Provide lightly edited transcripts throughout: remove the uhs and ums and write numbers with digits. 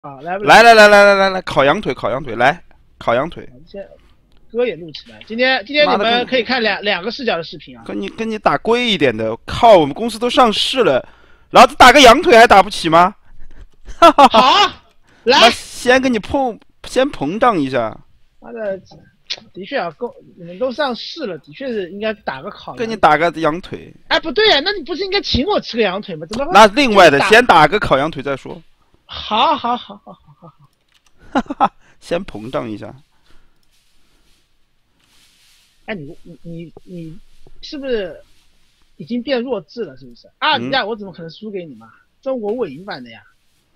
啊，来不来？ 来，烤羊腿，烤羊腿，来，烤羊腿。 先歌也录起来。今天你妈的， 们可以看两个视角的视频啊。 跟你打贵一点的，靠，我们公司都上市了，老子打个羊腿还打不起吗？哈哈哈。 好， 妈， 来， 先膨胀一下， 妈的，的确啊，你们都上市了，的确是应该打个烤跟你羊。 打个羊腿。 哎，不对啊，那你不是应该请我吃个羊腿吗？怎么？ 那另外的先打个烤羊腿再说。 好， 哈哈，先膨胀一下。 哎，你是不是已经变弱智了？是不是啊？ 嗯， 我怎么可能输给你嘛？中国伪赢版的呀。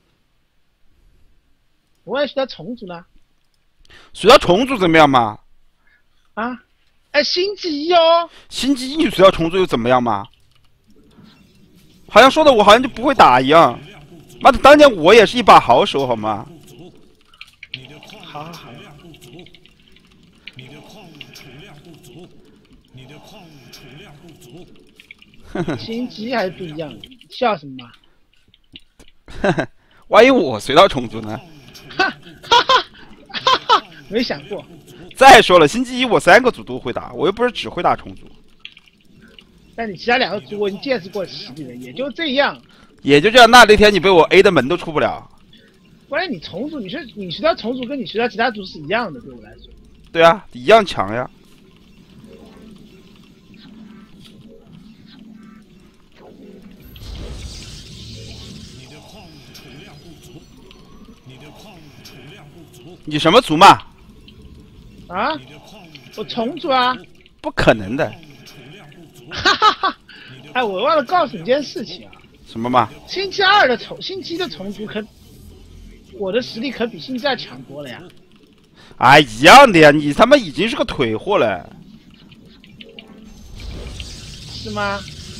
我也需要重组呢。 水稻重组怎么样嘛？ 啊，哎，星期一哦。 星期一水稻重组又怎么样嘛？好像说的我好像就不会打一样。妈的，当年我也是一把好手，好吗？ 好。星期一还是不一样的，笑什么嘛？ 万一我水稻重组呢？ 没想过。 再说了，星期一我3个组都会打，我又不是只会打重组。 但你其他2个组我已经见识过实力了，也就这样。 也就这样，那天你被我 A 的门都出不了。 关键你重组，你学到重组跟你学到其他组是一样的，对我来说。 对啊，一样强呀。你什么族嘛？ 啊？我重组啊！ 不可能的。 哈哈哈！哎，我忘了告诉你一件事情啊。 什么嘛？ 星期一的重组我的实力可比星期二强多了呀。 哎，一样的呀，你他妈已经是个腿货了。 是吗？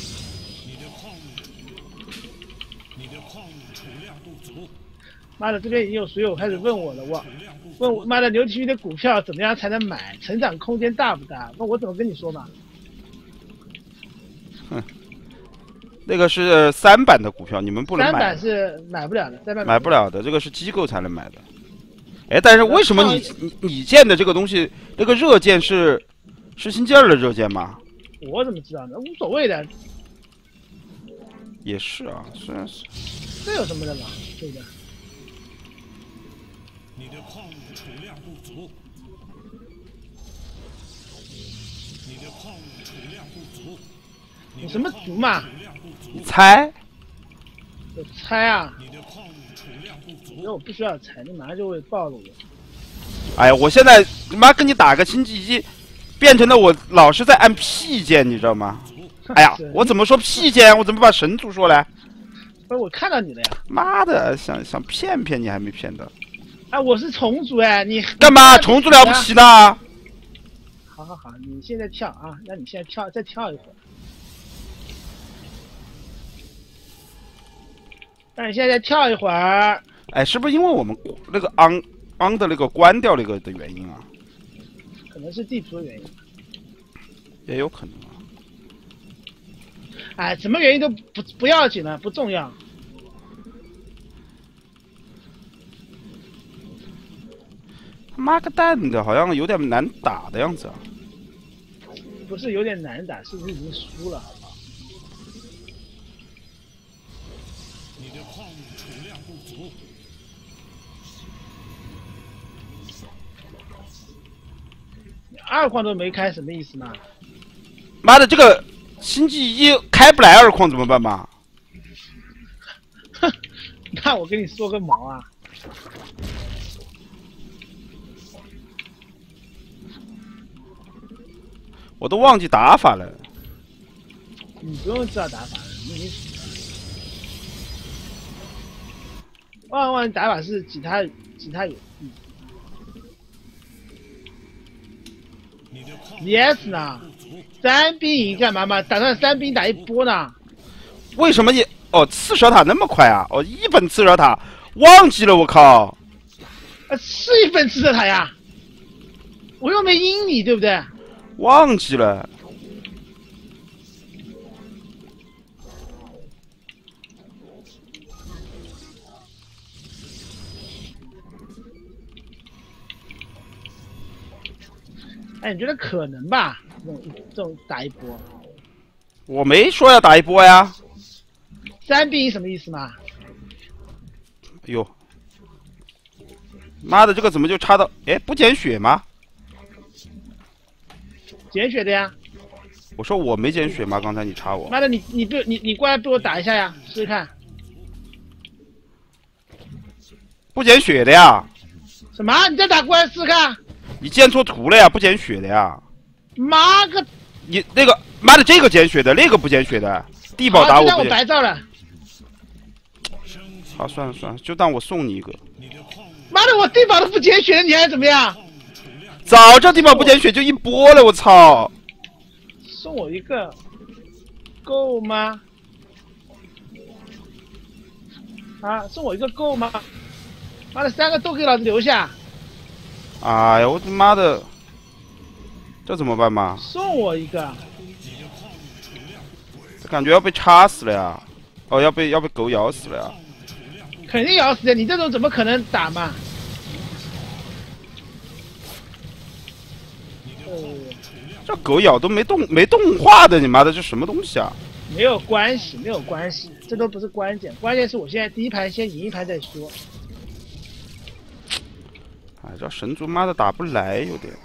妈的，这边已经有水友开始问我了，问我妈的牛体育的股票怎么样才能买，成长空间大不大？那我怎么跟你说嘛？ 哼，那个是3版的股票，你们不能买。 3版是买不了的，3版买不了的，这个是机构才能买的。哎，但是为什么你建的这个东西，那个热键是星期二的热键吗？ 我怎么知道呢？无所谓的。 也是啊，虽然是。 这有什么的嘛，对不对？ 你的矿物储量不足。你的矿物储量不足。 你什么族嘛？ 你猜？ 我猜啊。 你的矿物储量不足。 因为我不需要猜，你马上就会暴露我。 哎呀，我现在妈跟你打个星期一，变成了我老是在按 P 键，你知道吗？哎呀，我怎么说 P 键？我怎么把神族说来？ 不是我看到你了呀！ 妈的，想骗你还没骗到。 哎，我是重组哎，你干嘛重组了不起呢？ 好，你现在跳啊！那你现在再跳一会儿。那你现在再跳一会儿。 哎，是不是因为我们那个 on 的那个关掉那个的原因啊？ 可能是地图的原因。 也有可能啊。 哎，什么原因都不要紧了，不重要。 妈个蛋的，好像有点难打的样子啊！ 不是有点难打，是不是已经输了？好不好？ 你的矿物储量不足。 你2矿都没开，什么意思嘛？ 妈的，这个星期一开不来2矿怎么办嘛？ 哼，那我跟你说个毛啊！ 我都忘记打法了。 你不用知道打法了，你已经死了。万打法是吉他有，yes 呢？3兵营干嘛嘛？打算3兵打1波呢？ 为什么你刺蛇塔那么快啊？1本刺蛇塔忘记了，我靠！ 是1本刺蛇塔呀，我又没阴你，对不对？ 忘记了。 哎，你觉得可能吧？这种打一波我没说要打一波呀。 3-1什么意思嘛？ 哎呦，妈的，这个怎么就插到？哎，不减血吗？ 减血的呀。 我说我没减血吗？刚才你插我。 妈的，你过来被我打一下呀，试试看。 不减血的呀？ 什么？你再打过来试试看。 你建错图了呀？不减血的呀？ 妈个！ 你那个妈的这个减血的，那个不减血的，地保打好，就让我我不减。 白造了。 好，算了算了，就当我送你一个。 妈的，我地保都不减血了，你还怎么样？ 早知道地保不减血就一波了，我操！ 送我一个，够吗？啊，送我一个够吗？妈的，3个都给老子留下！ 哎呀，我他妈的，这怎么办嘛？ 送我一个！ 这感觉要被插死了呀！哦，要被狗咬死了呀！ 肯定咬死的，你这种怎么可能打嘛？ 这狗咬都没动画的，你妈的这什么东西啊？ 没有关系，没有关系，这都不是关键，关键是我现在第一盘先赢一盘再说。 哎，这神族妈的打不来，有点。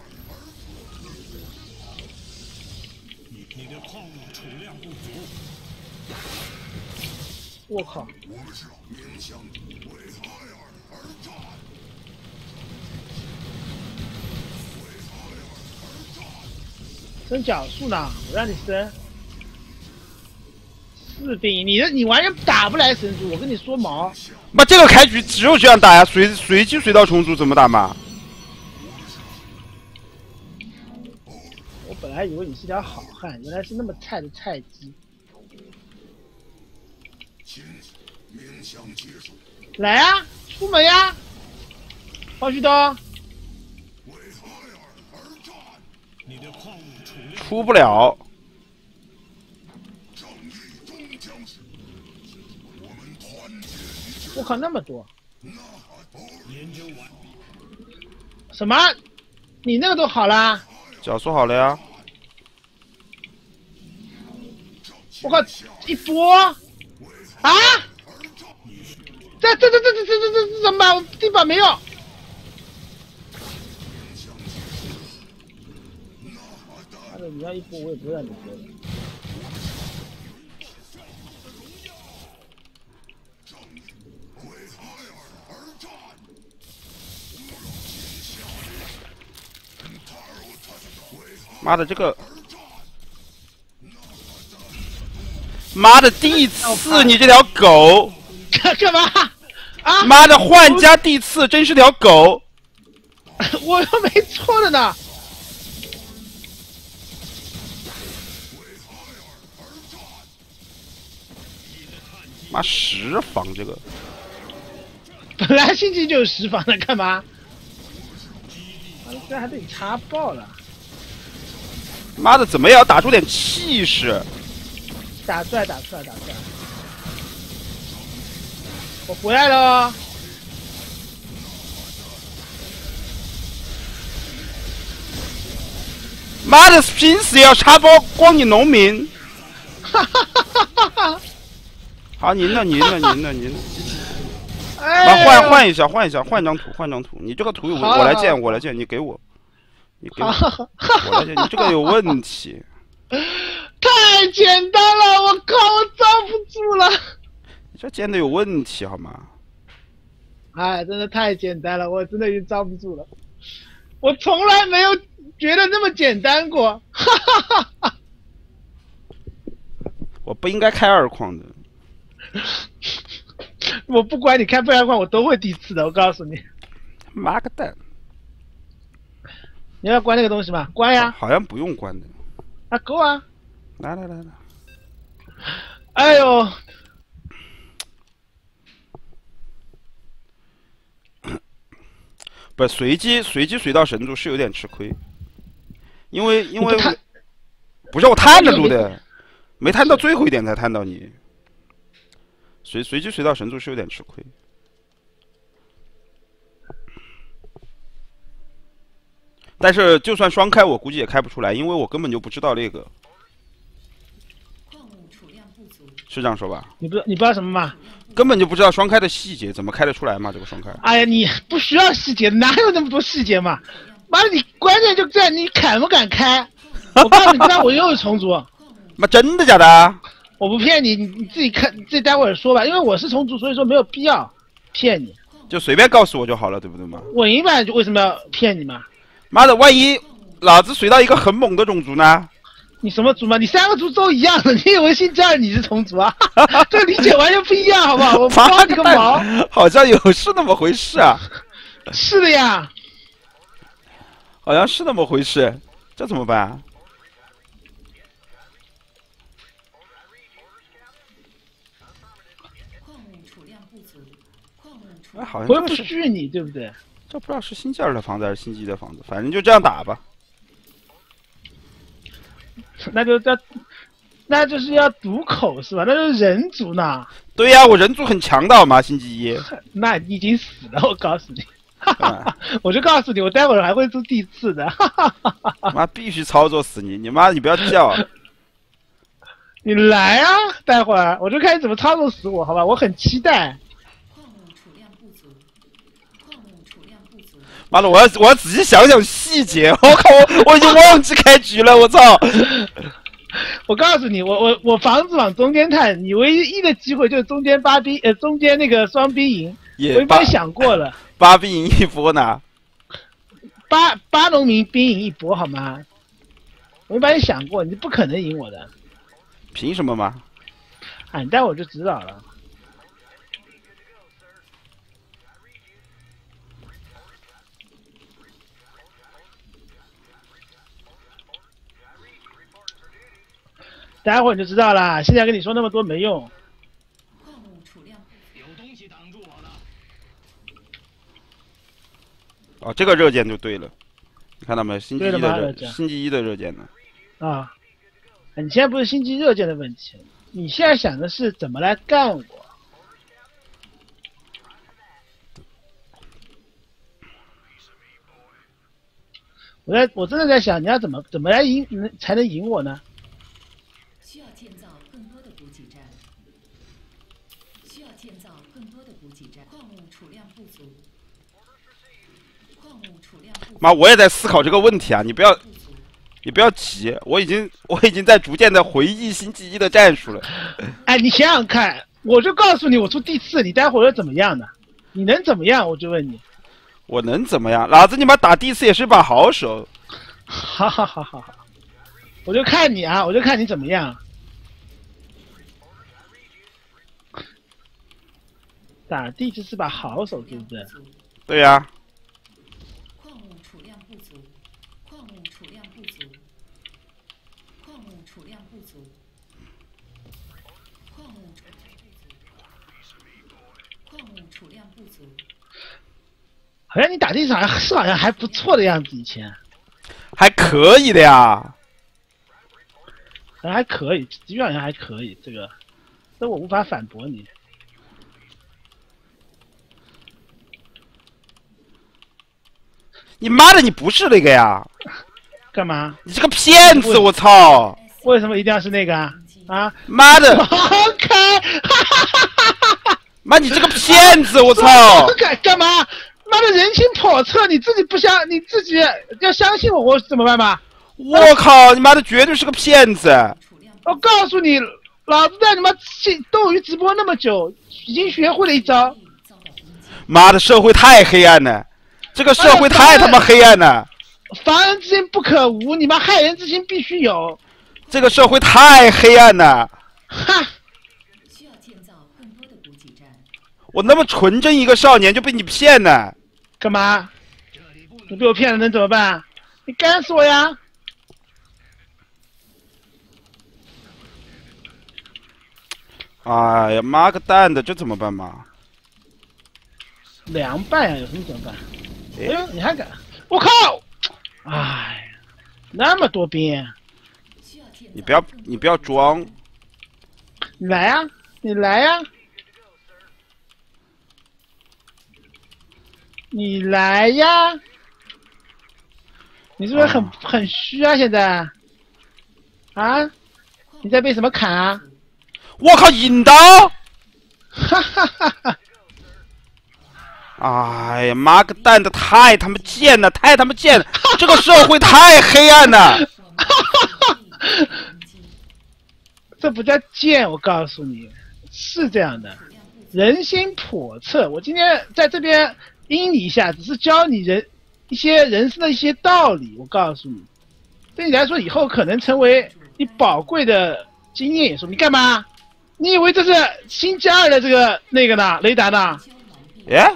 你的矿储量不足。 我靠！升角数呢？我让你升4-1，你完全打不来神族，我跟你说毛。 妈，这个开局只有这样打呀，随机随到重组怎么打嘛？ 我本来以为你是条好汉，原来是那么菜的菜鸡。来呀，出门呀，黄旭东。 出不了。 我靠，那么多！什么？你那个都好啦？ 角说好了呀。 我靠，一波啊！这怎么办？我地板没有。妈的，你要一波我也不会让你波的。 妈的这个，妈的地刺你这条狗！ 干嘛？啊！ 妈的换家地刺真是条狗！ 我又没错的呢。 妈10防这个， 本来星期就有10防了，干嘛？妈的，这还被你插爆了！ 妈的怎么也要打出点气势！ 打出来！我回来了。 妈的，拼死也要插包光你农民！ 哈哈哈哈哈！ 好，赢了。 哎， 换一下，换张图。你这个图我来建，你给我，我来建，你这个有问题。 太简单了，我靠，我遭不住了。 你这建的有问题好吗？ 哎，真的太简单了，我真的已经遭不住了。我从来没有觉得那么简单过，哈哈哈哈！ 我不应该开2矿的。 我不管你开不开矿，我都会第4的，我告诉你。 妈个蛋！ 你要关那个东西吗？关呀！ 好像不用关的。 啊，够啊！ 来。 哎呦！ 不是随机随到神族是有点吃亏，因为不是我探着路的，没探到最后一点才探到你。随机随到神族是有点吃亏。 但是就算双开，我估计也开不出来，因为我根本就不知道那个。是这样说吧？ 你不知道什么吗？ 根本就不知道双开的细节，怎么开得出来嘛？这个双开。 哎呀，你不需要细节，哪有那么多细节嘛？妈的，你关键就在你敢不敢开。我告诉你，待会我又是重组。 妈，真的假的？ 我不骗你，你自己看，自己待会儿说吧。因为我是重组，所以说没有必要骗你。 就随便告诉我就好了，对不对嘛？ 我赢版就为什么要骗你嘛？ 妈的，万一老子随到一个很猛的种族呢？ 你什么族嘛？你3个族都一样的，你以为星期二你是重组啊？这理解完全不一样，好不好？我帮你个忙。 好像是那么回事啊。 是的呀。 好像是那么回事，这怎么办啊？哎，好像我又不虚你，对不对？ 这不知道是星期二的房子还是星期一的房子，反正就这样打吧。 那就是要赌口是吧？那就是人族呢。 对呀，我人族很强的好吗？星期一。 那你已经死了，我告诉你。我就告诉你，我待会儿还会出第4的。 妈，必须操作死你！你妈，你不要叫。 你来啊！待会儿我就看你怎么操作死我，好吧？我很期待。 妈的，我要仔细想想细节。我靠，我已经忘记开局了，我操！ 我告诉你，我房子往中间探，你唯一的机会就是中间中间那个双兵营。我已经想过了。 8兵营一波呢 ？8农民兵营一波好吗？我已经帮你想过，你不可能赢我的。 凭什么吗？ 你待会儿就知道了。待会儿你就知道了，现在跟你说那么多没用。 有东西挡住我了。 哦，这个热键就对了，你看到没？星期一的热键呢？ 啊，你现在不是星际热键的问题，你现在想的是怎么来干我。我真的在想，你要怎么来赢才能赢我呢？ 需要建造更多的补给站。需要建造更多的补给站。矿物储量不足。矿物储量不足。 妈，我也在思考这个问题啊！你不要急，我已经在逐渐的回忆星期一的战术了。 哎，你想想看，我就告诉你，我出第4，你待会儿又怎么样呢？你能怎么样？我就问你。 我能怎么样？老子你妈打第4也是把好手。 好，我就看你啊，我就看你怎么样。打第4是把好手，对不对？ 对呀。 矿物储量不足。矿物储量不足。矿物储量不足。矿物储量不足。矿物储量不足。 好像你打第4好像还不错的样子，以前。 还可以的呀。 好像还可以，的确好像还可以，这我无法反驳你。 你妈的，你不是那个呀？ 干嘛？ 你这个骗子！我操！ 为什么一定要是那个啊？啊！ 妈的！ 开！ 妈，你这个骗子！我操！ 干嘛？妈的，人心叵测，你自己要相信我，我怎么办嘛？ 我靠！你妈的，绝对是个骗子！ 我告诉你，老子在你妈斗鱼直播那么久，已经学会了一招。 妈的，社会太黑暗了，这个社会太他妈黑暗了。 防人之心不可无，你妈害人之心必须有。 这个社会太黑暗了。 哈！ 需要建造更多的补给站。 我那么纯真一个少年就被你骗了。 干嘛？你被我骗了能怎么办？你干死我呀！ 哎呀，妈个蛋的，这怎么办嘛？ 凉拌呀，有什么怎么办？哎呦，你还敢！我靠！哎，那么多兵！ 你不要装！ 你来呀！你来呀！你来呀！ 你是不是很虚啊？现在啊？你在被什么砍啊？ 我靠，引刀！ 哈哈哈哈！ 哎呀，妈个蛋的，太他妈贱了，太他妈贱了！这个社会太黑暗了。 这不叫贱，我告诉你，是这样的，人心叵测。我今天在这边阴你一下，只是教你一些人生的一些道理。我告诉你，对你来说，以后可能成为你宝贵的经验也说。你干嘛？你以为这是新加尔的这个那个呢？雷达呢？ 哎，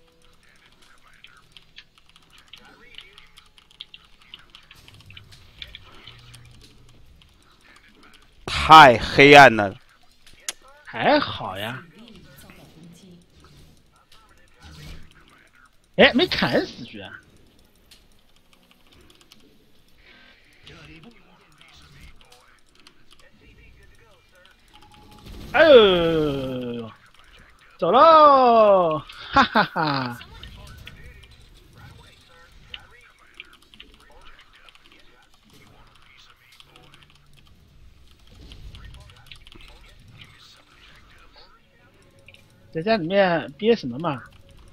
太黑暗了。 还好呀。哎，没砍死居然。哎呦，走喽！哈哈哈。在家里面憋什么嘛？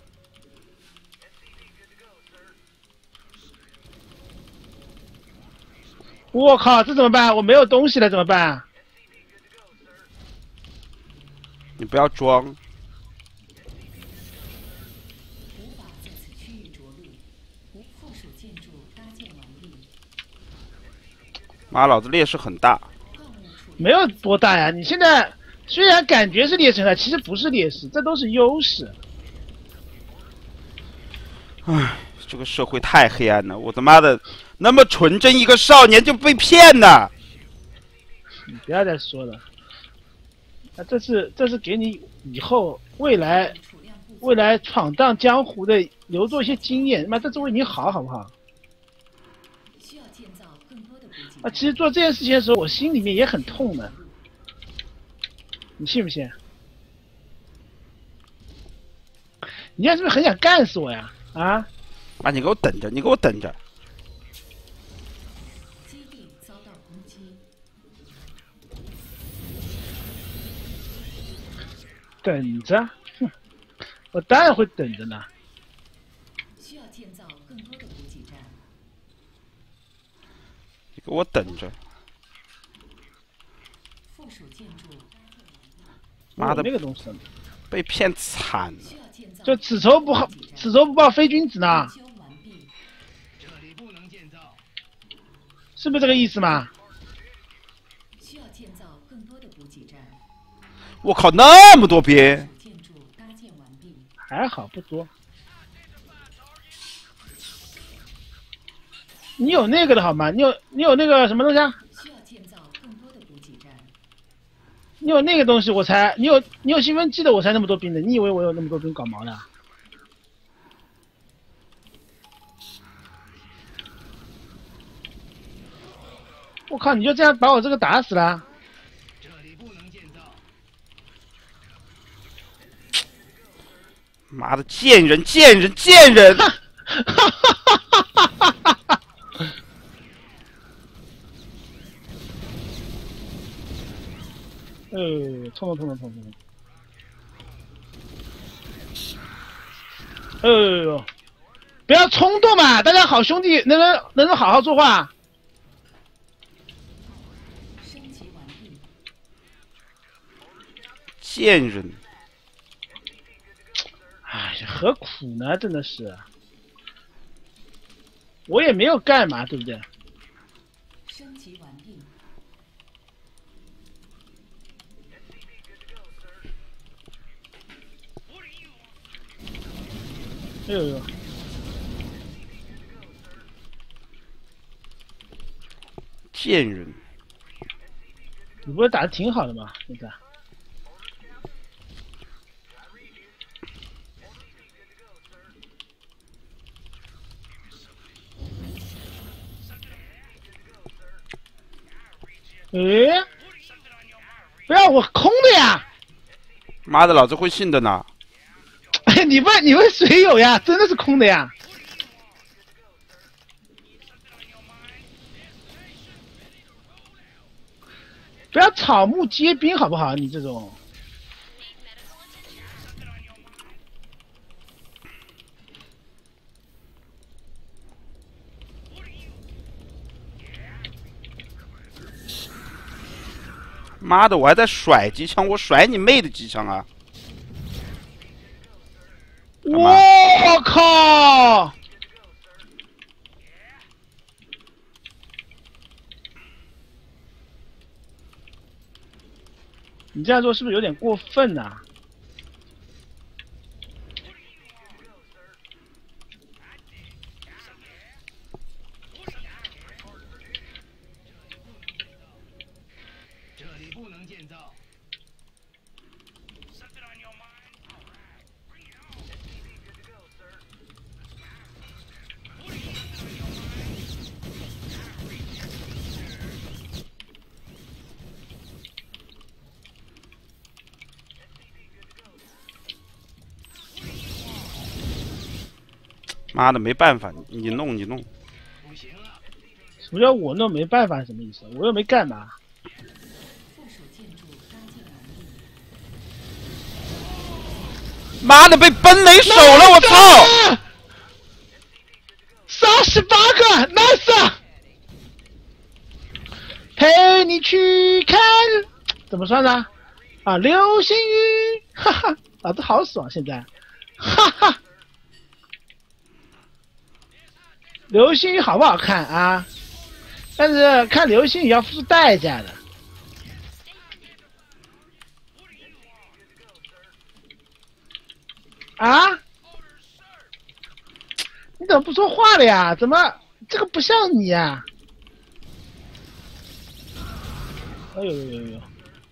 我靠，这怎么办？我没有东西了，怎么办？ 你不要装。 无法在此区域着陆，无附属建筑搭建完毕。 妈，老子劣势很大。 没有多大呀，你现在虽然感觉是劣势，其实不是劣势，这都是优势。 唉，这个社会太黑暗了，我他妈的那么纯真一个少年就被骗了。 你不要再说了，啊，这是给你以后未来闯荡江湖的留作一些经验，妈，这是为你好，好不好？ 需要建造更多的补给啊，其实做这件事情的时候，我心里面也很痛的，你信不信？你现在是不是很想干死我呀？啊！ 妈，你给我等着，你给我等着！ 基地遭到攻击， 等着，哼，我当然会等着呢。 需要建造更多的补给站。 你给我等着！ 附属建筑妈的， 那个东西呢， 被骗惨了！ 需要建造就此仇不报非君子呢， 修完毕。 这里不能建造。 是不是这个意思嘛？ 需要建造更多的补给站。 我靠，那么多边！ 附属建筑搭建完毕。 还好不多。你有那个的好吗？你有那个什么东西啊？ 需要建造更多的补给站。 你有那个东西，你有兴奋剂的，我才那么多兵的。你以为我有那么多兵搞毛的？我靠！你就这样把我这个打死了？ 这里不能建造。 妈的，贱人，贱人，贱人！冲！不要冲动嘛，大家好兄弟，能不能好好说话？ 升级完毕。 贱人！ 哎呀，何苦呢？真的是，我也没有干嘛，对不对？ 升级完毕。 哎呦， 贱人！ 你不是打的挺好的吗？现在。诶，不要我空的呀！ 妈的，老子会信的呢！ 哎，你问谁有呀？真的是空的呀！ 不要草木皆兵好不好？你这种。 妈的，我还在甩机枪，我甩你妹的机枪啊！ 我靠！你这样做是不是有点过分呐、啊？ 这里不能建造。 妈的，没办法，你弄你弄。 不行了。 什么叫我弄没办法？什么意思？我又没干嘛。 妈的，被奔雷手了，我操 ！38个 ，nice！ 陪你去看，怎么算呢？啊，流星雨，哈哈，老子好爽，现在，哈哈。流星雨好不好看啊？但是看流星雨要付出代价的。啊？你怎么不说话了呀？怎么这个不像你呀？哎呦呦呦呦！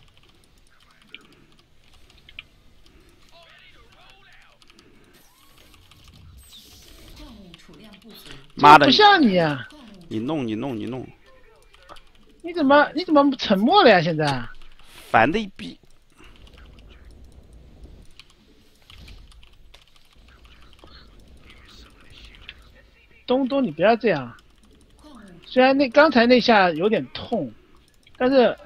妈的， 不像你啊！ 你弄你弄你弄！ 你怎么沉默了呀？现在烦的一逼！ 东东，你不要这样。虽然刚才那下有点痛，但是，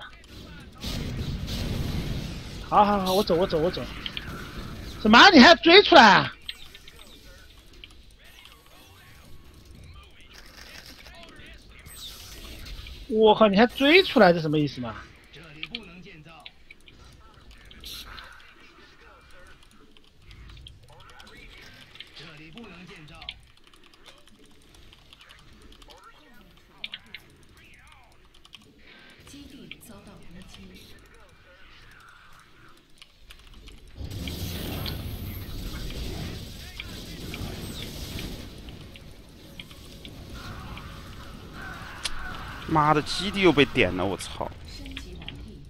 好好好，我走。什么？你还要追出来啊？我靠！你还追出来，这什么意思嘛？ 这里不能建造。这里不能建造。 基地遭到攻击。 妈的，基地又被点了，我操！ 升级完毕。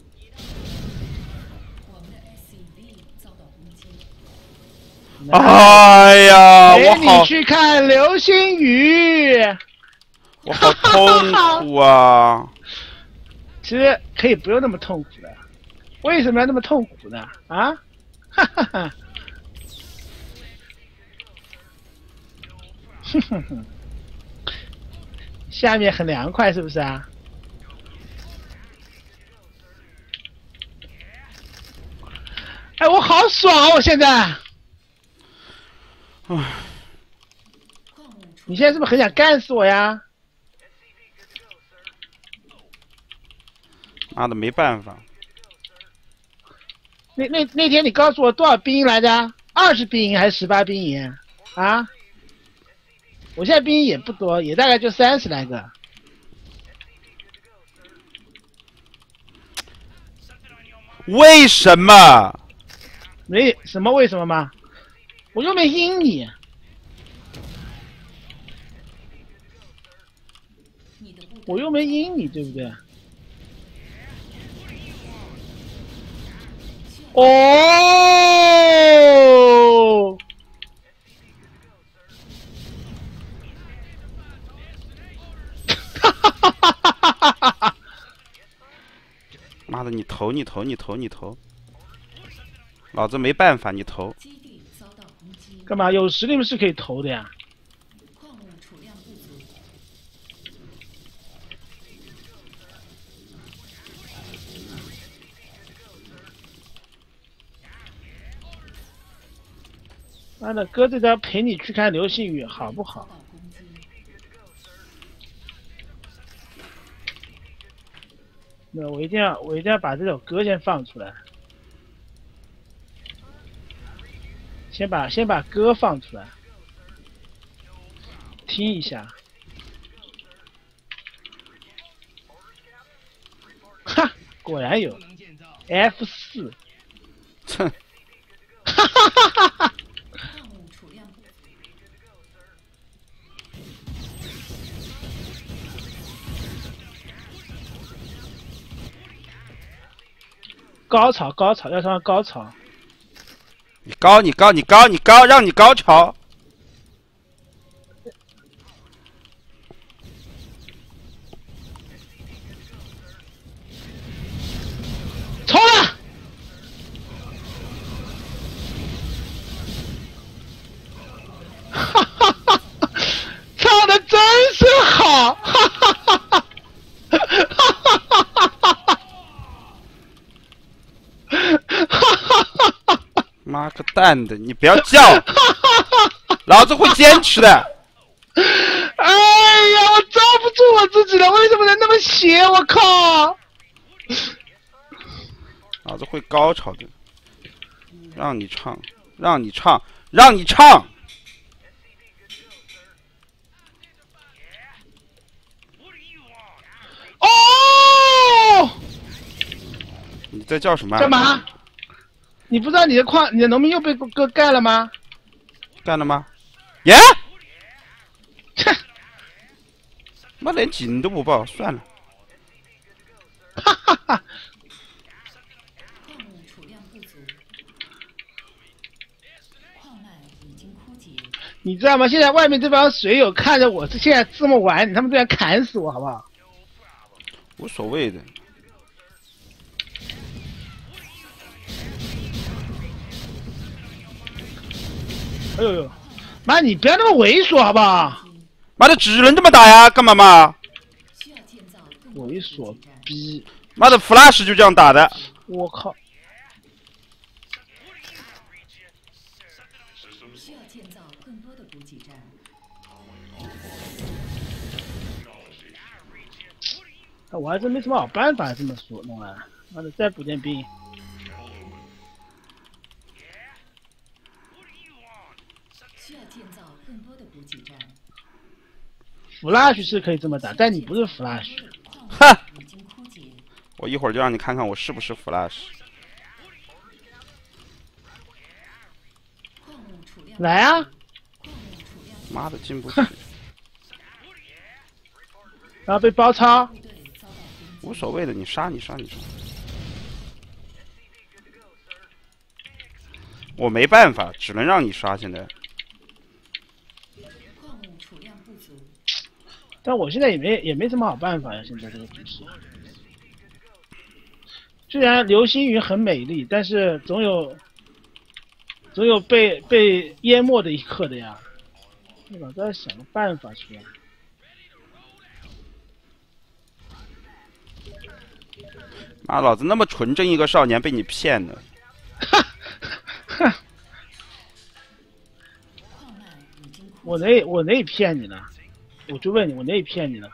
我们的 SCV 遭到攻击。 哎呀，我陪好你去看流星雨。 我好痛苦啊！ 其实可以不用那么痛苦的，为什么要那么痛苦呢？啊？哈哈哈！哼哼哼！下面很凉快是不是啊？哎，我好爽啊！我现在， 唉， 你现在是不是很想干死我呀？ 妈的，没办法。 那天你告诉我多少兵营来着？20兵营还是18兵营？啊？我现在兵营也不多，也大概就30来个。 为什么？ 没什么为什么吗？我又没阴你。我又没阴你，对不对？哦。 妈的，你投，老子没办法，你投。 干嘛？有实力是可以投的呀。 矿物储量不足。 妈的，哥这张陪你去看流星雨好不好？那我一定要把这首歌先放出来，先把歌放出来，听一下。哈，果然有 F4。 哼。 哈哈哈哈哈！高潮，要上高潮！ 你高，让你高潮！ 冲了！哈哈哈！唱的真是好！哈哈哈哈！哈哈哈哈！ 妈个蛋的，你不要叫，老子会坚持的。 哎呀，我罩不住我自己了，为什么能那么邪？我靠！ 老子会高潮的，让你唱，让你唱，让你唱。 哦！ 你在叫什么？ 干嘛？你不知道你的农民又被哥干了吗？ 干了吗？耶！ 切！ 妈连警都不报，算了。 哈哈哈！ 矿物储量不足，矿脉已经枯竭。 你知道吗？现在外面这帮水友看着我现在这么玩，他们都要砍死我，好不好？ 无所谓的。 哎呦呦，妈，你不要那么猥琐好不好？ 妈的，只能这么打呀，干嘛嘛？ 猥琐逼！ 妈的 ，Flash 就这样打的。 我靠！ 需要建造更多的补给站。 我还真没什么好办法，这么说弄啊！妈的，再补点兵。 需要建造更多的补给站。 Flash 是可以这么打，但你不是 Flash。 哼！我一会儿就让你看看我是不是 Flash。 来啊！ 妈的，进不去。 然后被包抄。 无所谓的，你杀。我没办法，只能让你杀。现在。 但我现在也没什么好办法呀，现在这个局势。虽然流星雨很美丽，但是总有被淹没的一刻的呀。老子要想个办法出来。 妈，老子那么纯真一个少年被你骗了。 哈哈。我哪里骗你了？我就问你，我哪里骗你了？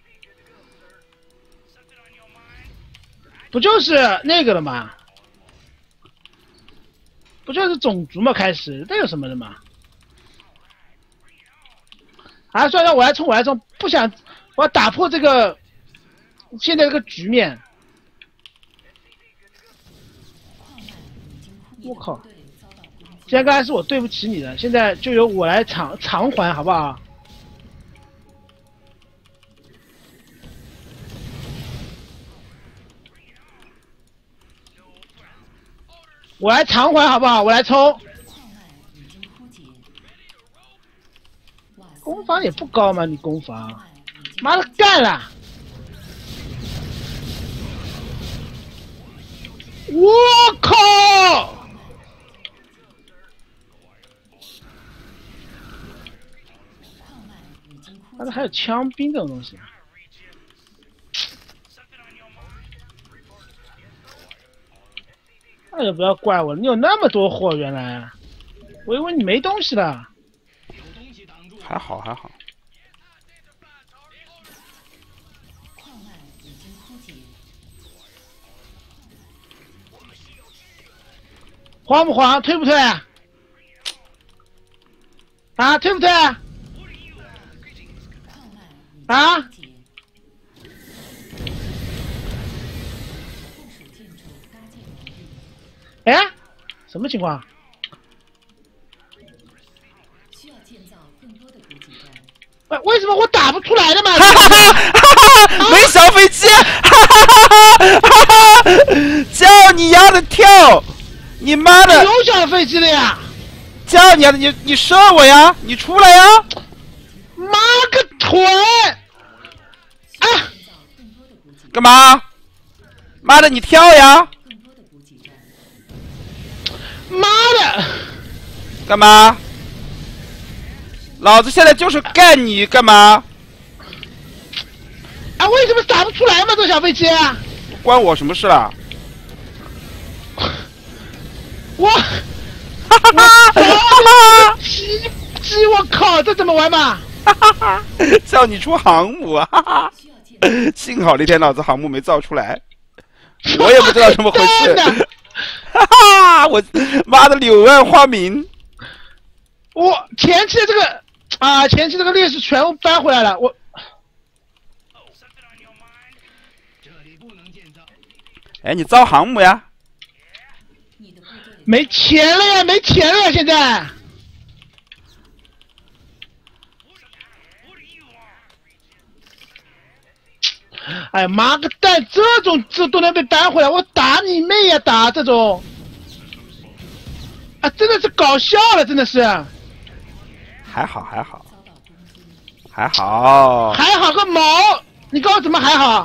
不就是那个了吗？不就是种族吗？开始那有什么的吗？啊，算了，我来冲，不想，我要打破这个现在这个局面。我靠！既然刚才是我对不起你的，现在就由我来偿还，好不好？我来偿还，好不好？我来冲。攻防也不高嘛，你攻防，妈的干了！我靠！妈的还有枪兵这种东西。那就不要怪我了，你有那么多货，原来我以为你没东西了。 还好还好。 矿脉已经枯竭， 慌不慌？退不退？啊，退不退？ 矿脉已经啊？ 枯竭。附属建筑搭建完毕。 哎，什么情况？ 需要建造更多的补给站。 为什么我打不出来的嘛？ 没小飞机，叫你丫的跳！你妈的！ 有小飞机的呀！ 叫你丫的，你射我呀！你出来呀！ 妈个腿！啊！ 建造更多的补给站。 干嘛？妈的，你跳呀！ 更多的补给站。 妈的！ 干嘛？老子现在就是干你干嘛？ 啊，为什么打不出来嘛？这小飞机啊！ 关我什么事啦？ 我哈哈哈哈鸡，我靠，这怎么玩嘛？ 哈！叫你出航母啊！哈哈！ 需要建造幸好那天老子航母没造出来，我也不知道怎么回事。 真的哈哈！我妈的柳暗花明。 我前期的这个啊，前期这个劣势全部扳回来了。我哎，你造航母呀？ 你的部队没钱了呀，没钱了呀，现在。哎妈个蛋，这都能被扳回来，我打你妹呀！打这种，啊，真的是搞笑了，真的是。 还好还好遭到攻击。 还好。 还好个毛！你告诉我怎么还好？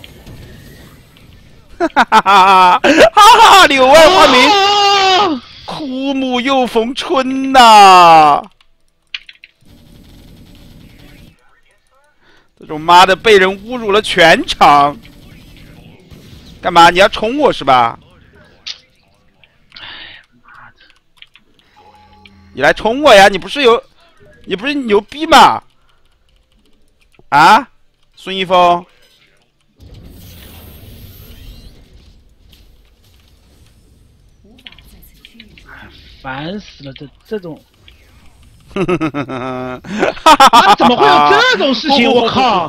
哈哈哈哈哈哈！柳暗花明， 哦枯木又逢春呐、这种妈的被人侮辱了全场，干嘛？你要宠我是吧？你来宠我呀！你不是牛逼吗？啊，孙一峰， 无法在此区域着陆。 烦死了，这种， 哈怎么会有这种事情？我靠！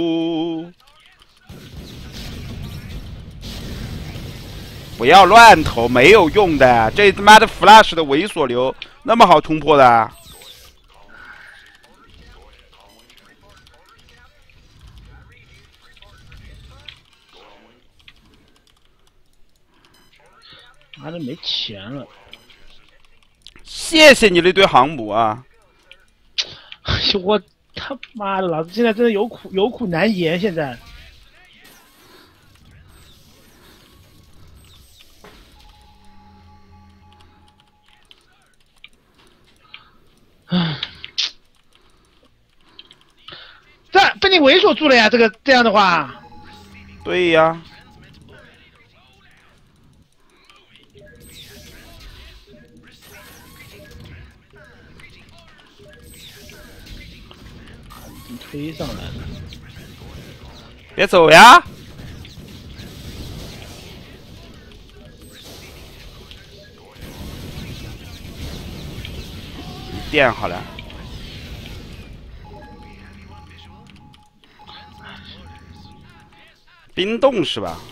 不要乱投，没有用的。这他妈的 Flash 的猥琐流那么好突破的？ 妈的没钱了！ 谢谢你那堆航母啊！ 哎呦我他妈的，老子现在真的有苦难言，现在。唉，这被你猥琐住了呀！这样的话， 对呀。 已经推上来了。 别走呀！垫好了。冰冻是吧？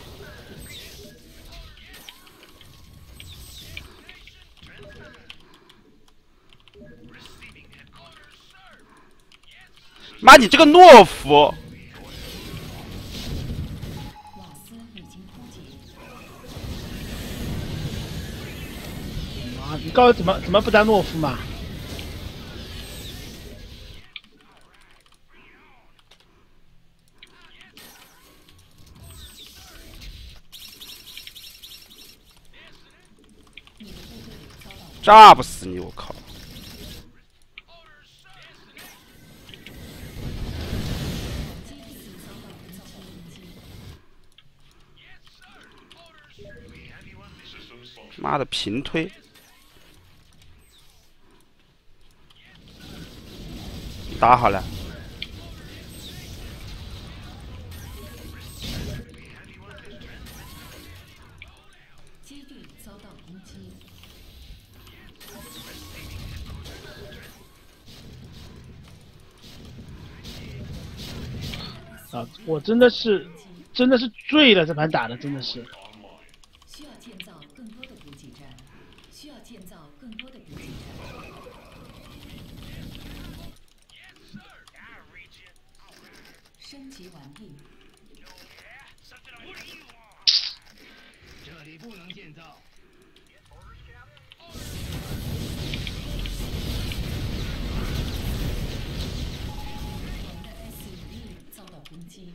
妈，你这个懦夫！ 瓦斯已经枯竭。 啊，你告诉我怎么不当懦夫嘛？ 炸不死你，我靠！妈的平推！ 打好了。 基地遭到攻击。 啊，我真的是醉了，这盘打的真的是。 需要建造更多的补给站，需要建造更多的补给站。升级完毕。 这里不能建造。 我们的 SUV 遭到攻击。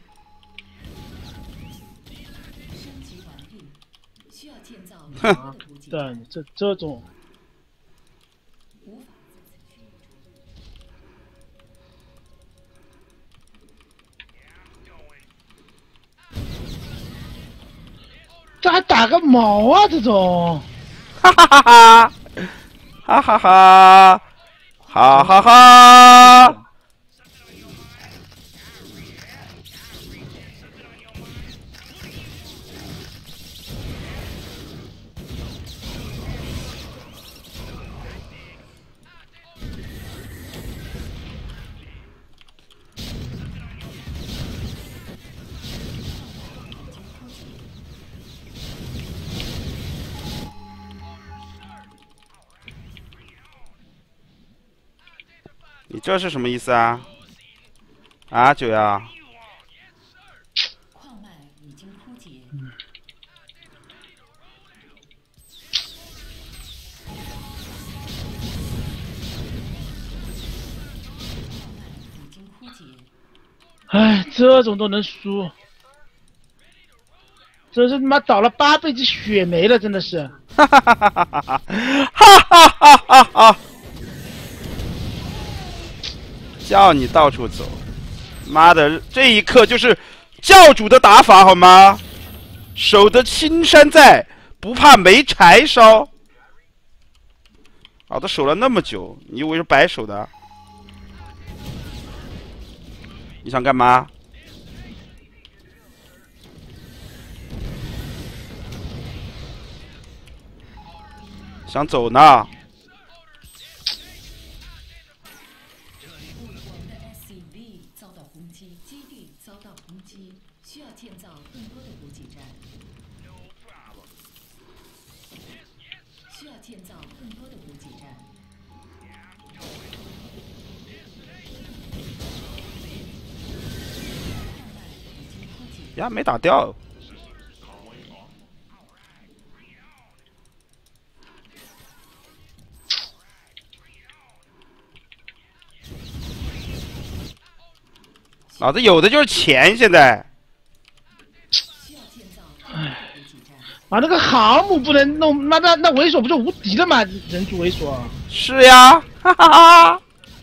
升级完毕，需要建造更多的补给对站。， 这种无法这还打个毛啊！这种哈哈哈哈，哈哈哈，哈哈哈。你这是什么意思啊？啊，九呀， 矿脉已经枯竭。矿脉已经枯竭。 哎，这种都能输，这是他妈倒了8辈子血霉了，真的是。 哈哈哈哈哈哈，哈哈哈哈哈！叫你到处走，妈的，这一刻就是教主的打法好吗？守得青山在，不怕没柴烧。啊，都守了那么久，你以为是白守的？你想干嘛？想走呢？ 我们的 SUV 遭到攻击，基地遭到攻击，需要建造更多的补给站。需要建造更多的补给站。矿脉已经枯竭。 呀，没打掉。老子有的就是钱，现在。 需要建造更多的补给站。 啊，那个航母不能弄，那猥琐不就无敌了吗？人族猥琐。 是呀，哈哈哈。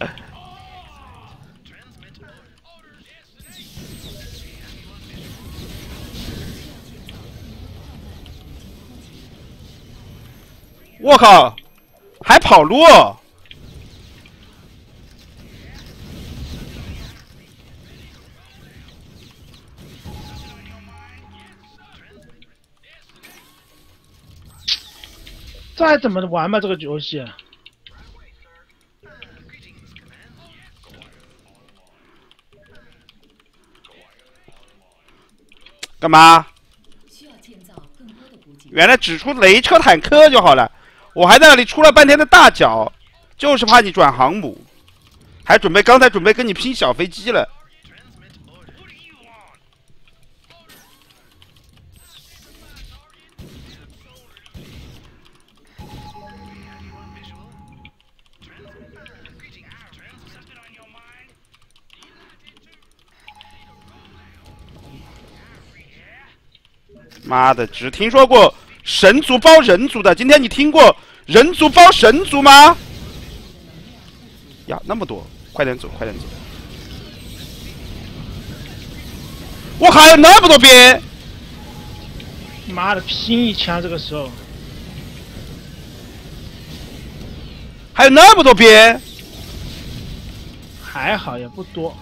我靠，还跑路！ 这还怎么玩嘛？这个游戏？ 干嘛？ 需要建造更多的补给站。 原来只出雷车坦克就好了，我还在那里出了半天的大脚，就是怕你转航母，还刚才准备跟你拼小飞机了。妈的，只听说过神族包人族的，今天你听过人族包神族吗？呀，那么多，快点走，快点走！我还有那么多兵， 妈的，拼一枪，这个时候还有那么多兵， 还好，也不多。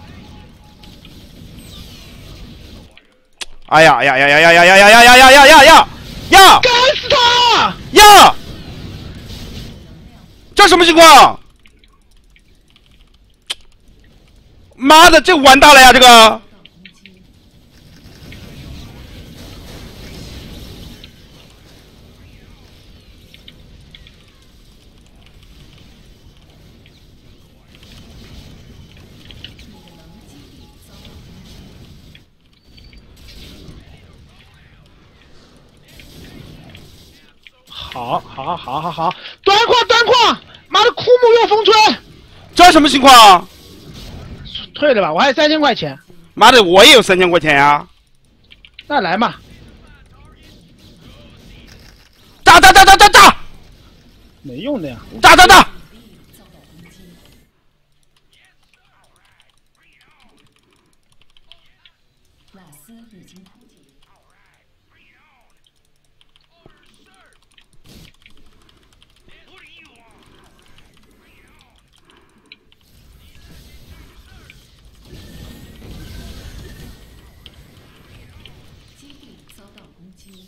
哎呀呀呀呀呀呀呀呀呀呀呀呀呀呀！ 干死他！ 呀！这什么情况？妈的，这完蛋了呀！这个。 好，端矿！妈的，枯木又风吹， 这什么情况？ 退了吧，我还有3000块钱。 妈的，我也有3000块钱呀！ 那来嘛， 炸！ 没用的呀。 炸！ 瓦斯已经枯竭。基地遭到攻击。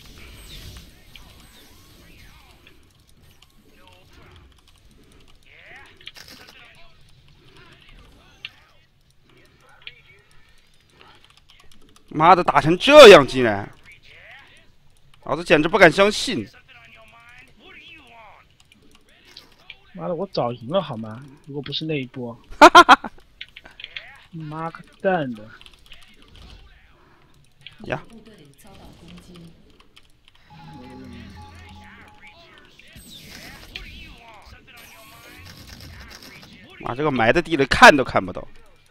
妈的，打成这样竟然！老子简直不敢相信！ 妈的，我早赢了好吗？如果不是那一波，妈个蛋的！ 呀， 部队遭到攻击。 妈，这个埋在地里看都看不到。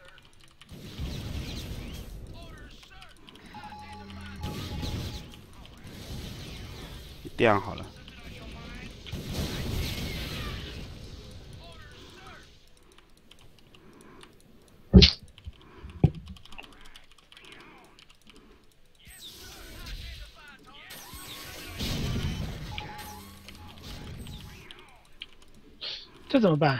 垫好了。 这怎么办？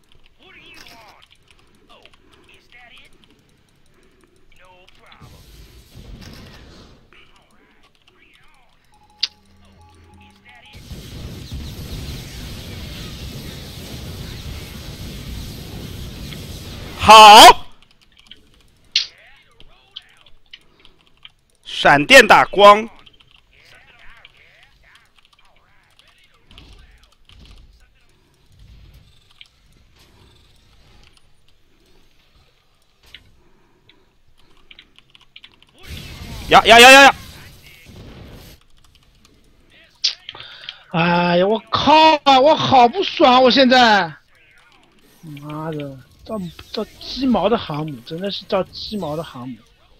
好，闪电打光。呀！ 哎呀，我靠啊！我好不爽，我现在，妈的，造鸡毛的航母，真的是造鸡毛的航母。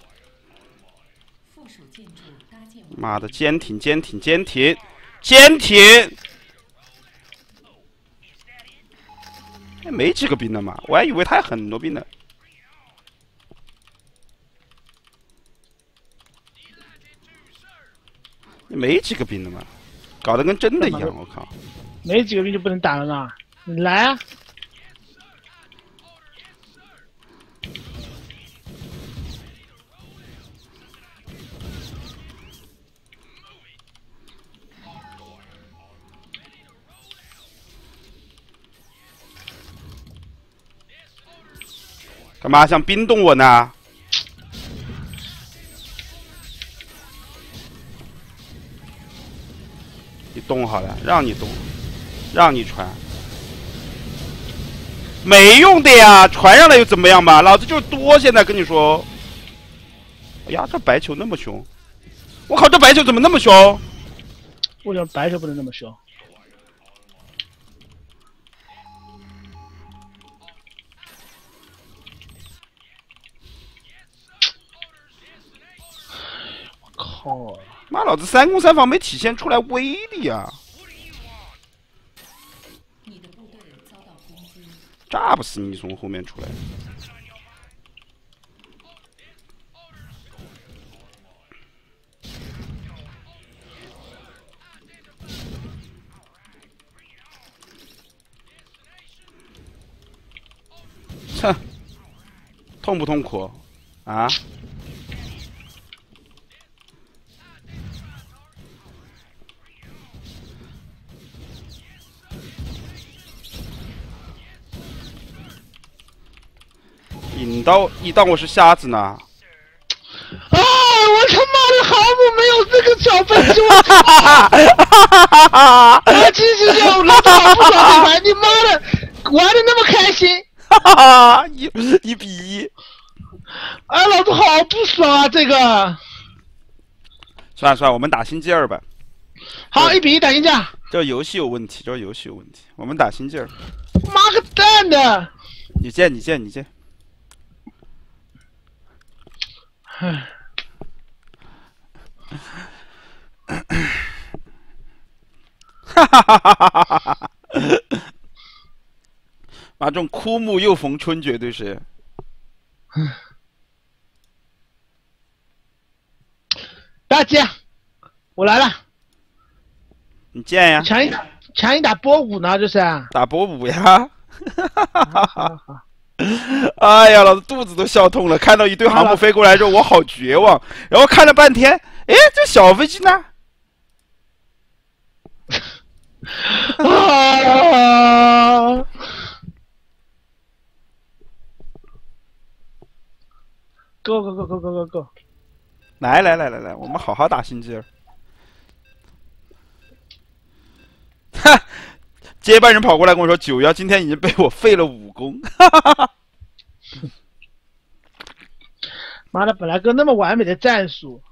附属建筑搭建。 妈的，坚挺！哎，没几个兵的嘛，我还以为他有很多兵呢。没几个兵的嘛，搞得跟真的一样，我靠！ 没几个兵就不能打了呢？你来啊！ 干嘛想冰冻我呢？你冻好了，让你冻，让你传，没用的呀，传上来又怎么样嘛？老子就是多，现在跟你说。哎呀，这白球那么凶，我靠，这白球怎么那么凶？ 为什么白球不能那么凶？我靠！ 妈，老子3攻3防没体现出来威力啊！ 你的部队遭到攻击。 炸不死你从后面出来。 哼，痛不痛苦？啊？引刀一当我是瞎子呢？ 啊！我他妈的航母没有这个小分机，我继续就老子好不爽这盘，你妈的玩的那么开心， 哈哈，1比1。 哎，老子好不爽啊！这个算了，我们打星际2吧。 好1比1打赢架。 这游戏有问题，我们打星际2。 妈个蛋的！ 你见。 唉。 哈哈哈哈哈哈！妈，这种枯木又逢春，绝对是。 大姐，我来了。 你见呀？ 强一打波5呢，这是。 打波5呀！ 好。 哎呀，老子肚子都笑痛了。看到一堆航母飞过来之后，我好绝望。然后看了半天，哎，这小飞机呢？ 啊！Go！ 来，我们好好打星际2。哈，接班人跑过来跟我说：“91今天已经被我废了5攻。”哈哈哈哈。 妈的，本来个那么完美的战术，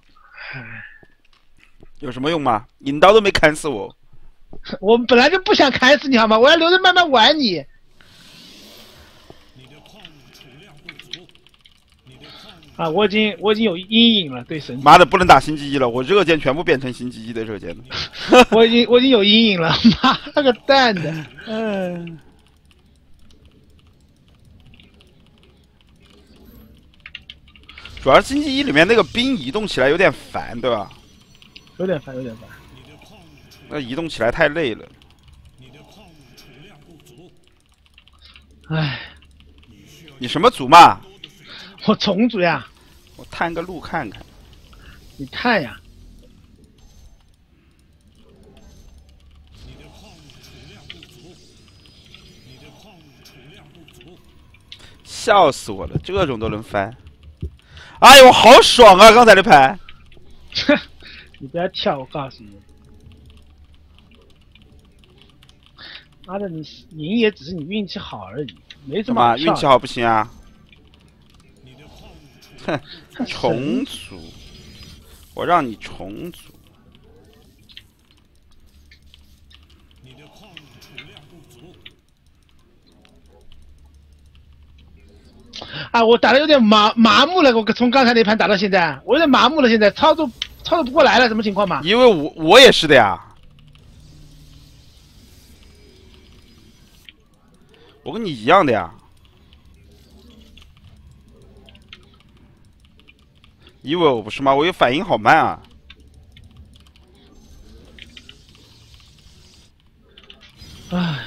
有什么用吗？引刀都没砍死我。 我本来就不想砍死你好吗？我要留着慢慢玩你。啊，我已经有阴影了，对神。 妈的，不能打星际1了，我热键全部变成星际1的热键了。 我已经有阴影了，妈了个蛋的！ 主要是星际1里面那个兵移动起来有点烦，对吧？ 有点烦。 那移动起来太累了。 唉， 你什么族嘛？ 我虫族呀。 我探个路看看。 你探呀。 笑死我了，这种都能翻。哎呦，好爽啊！刚才那盘。 你不要跳，我告诉你。妈的，你赢也只是你运气好而已，没什么好跳的。 运气好不行啊？哼，重组，我让你重组。 啊，我打的有点麻木了，我从刚才那盘打到现在，我有点麻木了，现在操作不过来了，什么情况嘛？ 因为我也是的呀，我跟你一样的呀。因为我不是吗？我有反应好慢啊。 唉。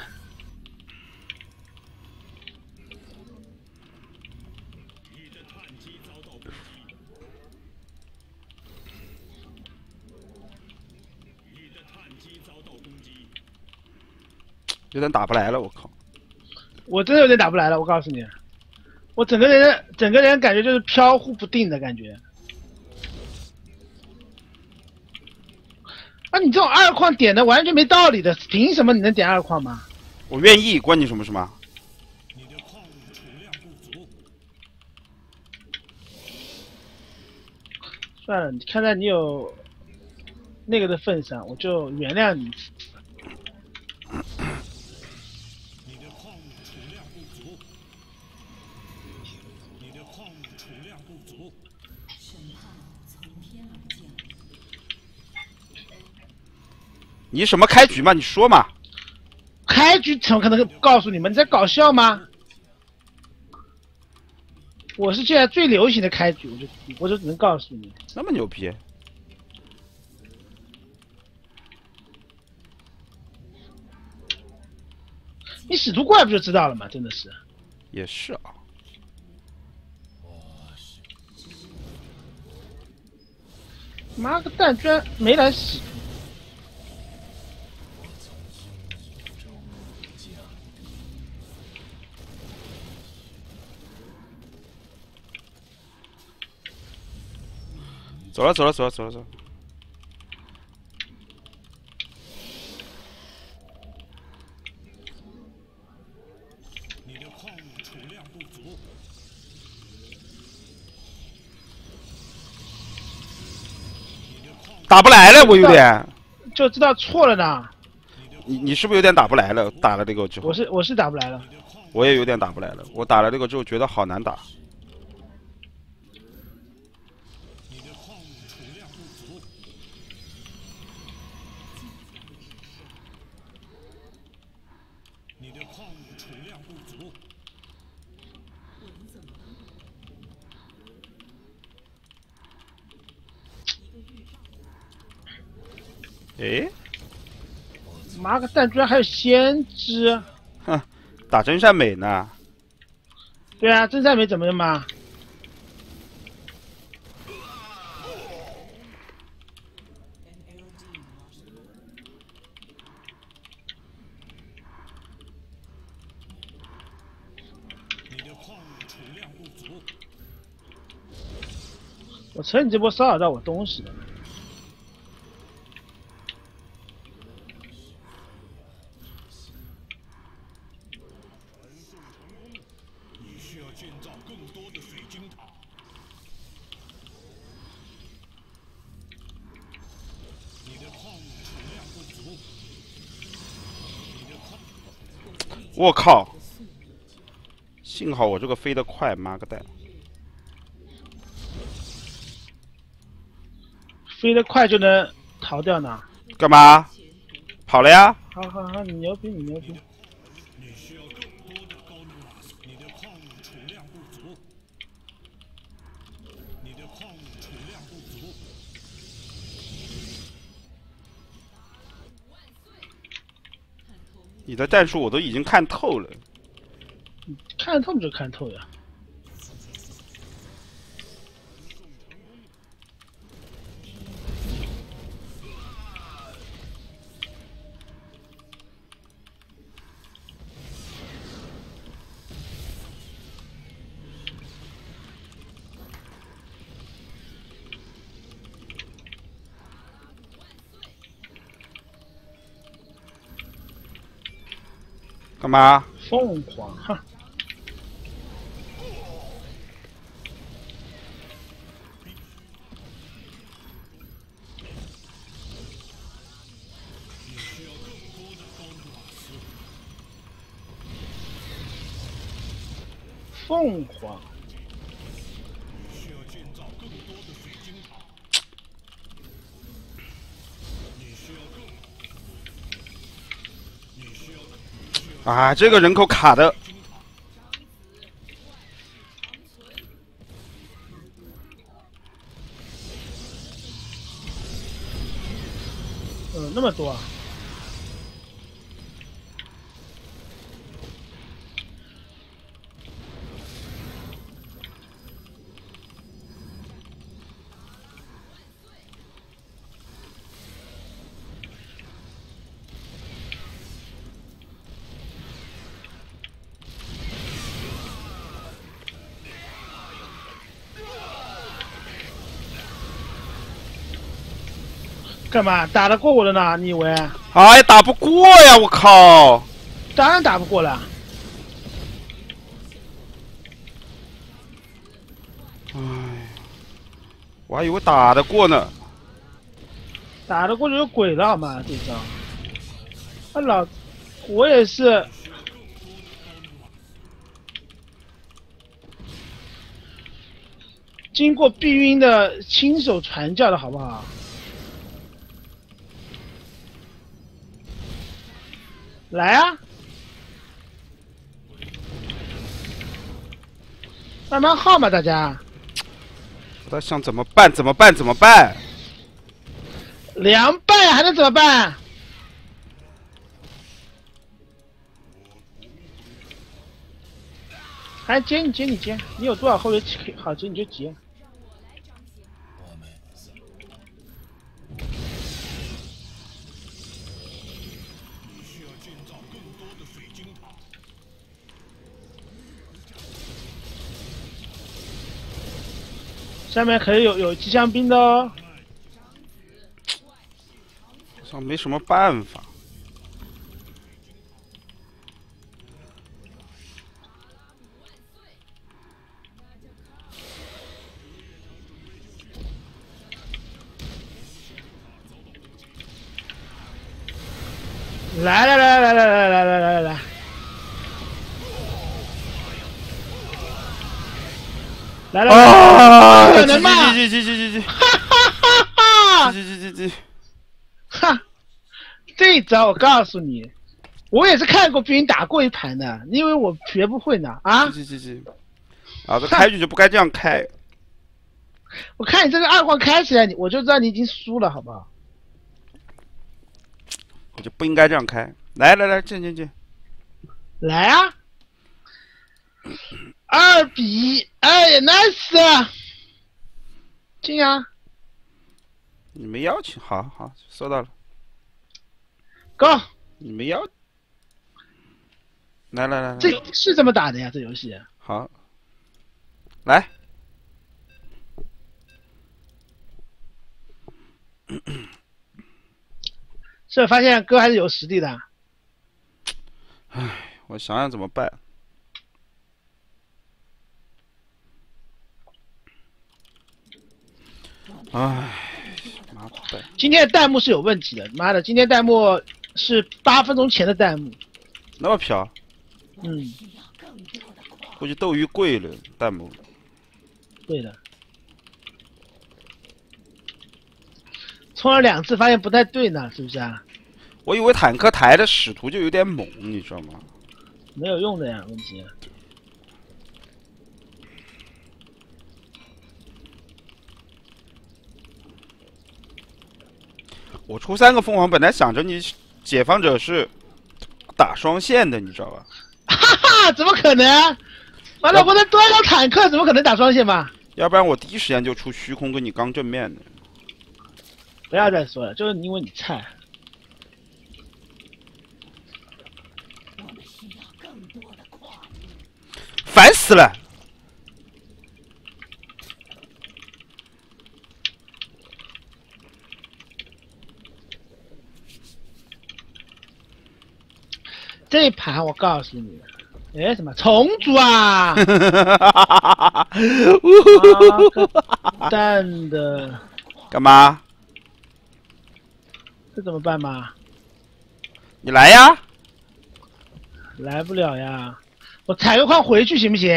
有点打不来了，我靠！ 我真的有点打不来了，我告诉你，我整个人感觉就是飘忽不定的感觉。啊，你这种2矿点的完全没道理的，凭什么你能点2矿吗？ 我愿意，关你什么事吗？ 算了，看在你有那个的份上，我就原谅你。 你什么开局嘛？你说嘛？ 开局怎么可能告诉你们？你在搞笑吗？我是现在最流行的开局，我就只能告诉你。 那么牛逼？ 你使出怪不就知道了吗？真的是。 也是啊。 妈个蛋，居然没来洗！ 走了走了走了走了走了。 你的矿物储量不足。 打不来了，我有点。 就知道错了呢。 你是不是有点打不来了？打了这个之后。 我是打不来了。 我也有点打不来了。我打了这个之后觉得好难打。诶， 妈个蛋，居然还有先知！ 哼，打真善美呢。 对啊，真善美怎么的嘛？我承认你这波骚扰到我东西了。 我靠！幸好我这个飞得快，妈个蛋！ 飞得快就能逃掉呢？ 干嘛？跑了呀？ 好好好，你牛逼，你牛逼！ 你的战术我都已经看透了。 看透就看透呀。 干嘛？ 凤凰哈！凤凰。 啊，这个人口卡的。 那么多啊！干嘛打得过我的呢？你以为？ 哎，打不过呀！我靠！ 当然打不过了。 哎，我还以为打得过呢。 打得过就有鬼了好吗？这招。啊老，我也是。经过避晕的亲手传教的好不好？来啊！慢慢耗嘛，大家。 我在想怎么办？怎么办？怎么办？ 凉拌还能怎么办？还接你接你接，你有多少后卫好接你就接。 下面可以有机枪兵的哦。 好像没什么办法。 来， 啊！ 不可能吧？ 叽， 哈哈哈哈！哈，这一招我告诉你，我也是看过别人打过一盘的，你以为我学不会呢？啊！ 啊，这开局就不该这样开。 我看你这个二冠开起来，我就知道你已经输了，好不好？ 我就不应该这样开。来，进。 来啊！2比2 ，nice！ 进啊！ 你没邀请，好，收到了。 Go！ 你没邀。来， 这是这么打的呀？这游戏。 好，来。 是发现哥还是有实力的。 唉，我想想怎么办。唉，妈的！ 今天的弹幕是有问题的，妈的，今天弹幕是8分钟前的弹幕。 那么飘？ 嗯， 估计斗鱼贵了，弹幕。 对的。冲了2次，发现不太对呢，是不是啊？ 我以为坦克台的使徒就有点猛，你知道吗？ 没有用的呀，问题。 我出3个凤凰，本来想着你解放者是打双线的，你知道吧？ 哈哈，怎么可能？完了，我的多一辆坦克怎么可能打双线嘛？ 要不然我第一时间就出虚空跟你刚正面的。 不要再说了，就是因为你菜。 烦死了！ 这一盘我告诉你，哎，什么重组啊？蛋的， 干嘛？ 这怎么办嘛？ 你来呀！ 来不了呀，我踩个框回去行不行？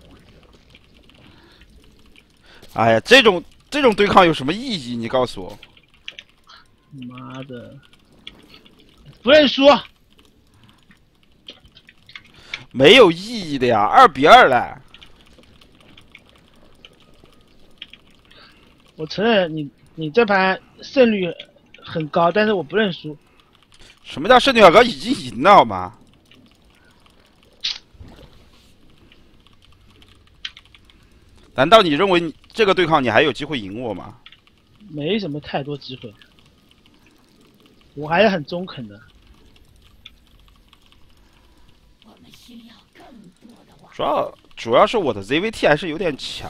哎呀，这种对抗有什么意义？你告诉我。 妈的，不认输。 没有意义的呀，2比2了。 我承认你这盘胜率很高，但是我不认输。 什么叫胜率很高？已经赢了好吗？难道你认为你这个对抗你还有机会赢我吗？ 没什么太多机会，我还是很中肯的。 主要是我的 ZVT 还是有点强。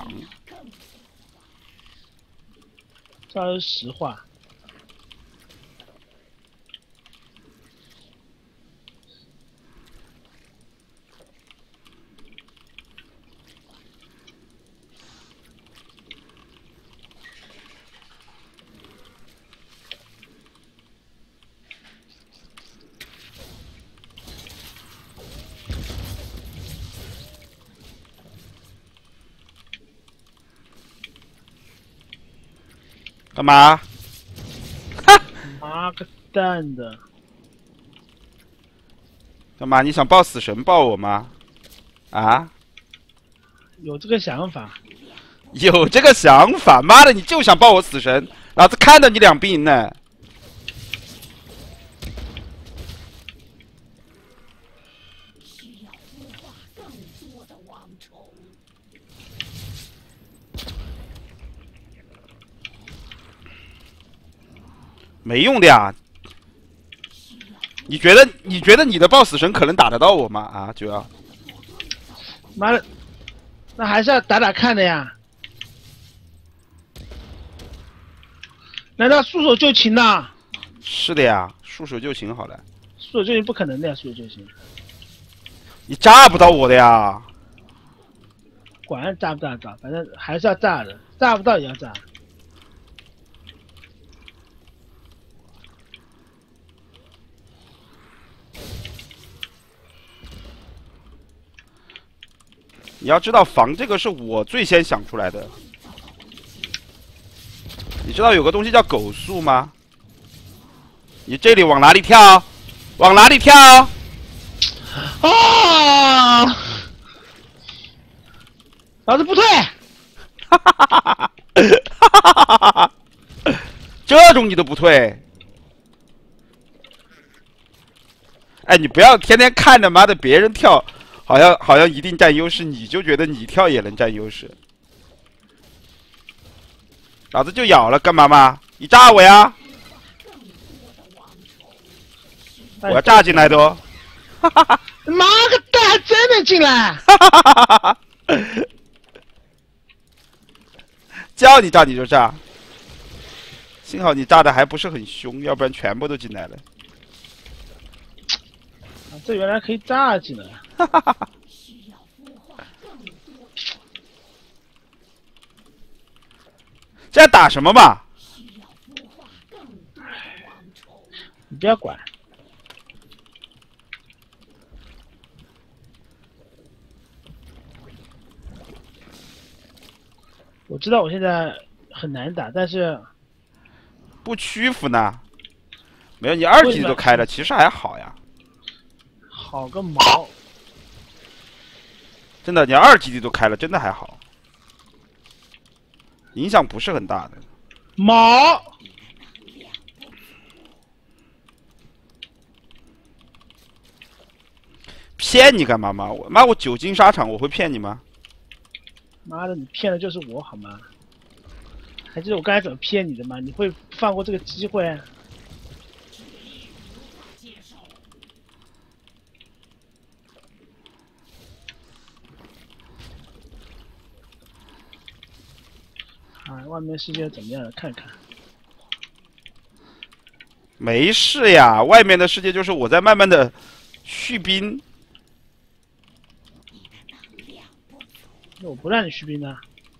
这是实话。 干嘛？哈！ 妈个蛋的！ 干嘛？你想抱死神抱我吗？啊？ 有这个想法？ 有这个想法？妈的，你就想抱我死神，老子看着你2兵呢。没用的呀！你觉得你的抱死神可能打得到我吗？啊，九幺！ 妈的，那还是要打打看的呀。 难道束手就擒呐？ 是的呀，束手就擒好了。 束手就擒不可能的呀，束手就擒。 你炸不到我的呀！ 管炸不炸，反正还是要炸的，炸不到也要炸。 你要知道，防这个是我最先想出来的。你知道有个东西叫狗速吗？你这里往哪里跳？往哪里跳？ 啊！老子不退！ 哈哈哈哈哈哈！这种你都不退？哎，你不要天天看着妈的别人跳，好像一定占优势，你就觉得你跳也能占优势。老子就咬了，干嘛嘛？你炸我呀！我要炸进来的哦！哈哈哈！ 妈个蛋，还真的进来！ 哈哈哈哈哈！叫你炸你就炸，幸好你炸的还不是很凶，要不然全部都进来了。 啊，这原来可以炸进来！ 哈哈哈哈！这在打什么嘛？ 你不要管。我知道我现在很难打，但是不屈服呢？没有，你2级都开了，其实还好呀。 好个毛！ 真的，你2级都开了，真的还好，影响不是很大的。 毛！ 骗你干嘛嘛？我久经沙场，我会骗你吗？ 妈的，你骗的就是我好吗？还记得我刚才怎么骗你的吗？你会放过这个机会？啊，外面世界怎么样了？看看。 没事呀，外面的世界就是我在慢慢的续兵。 那我不让你续兵呢？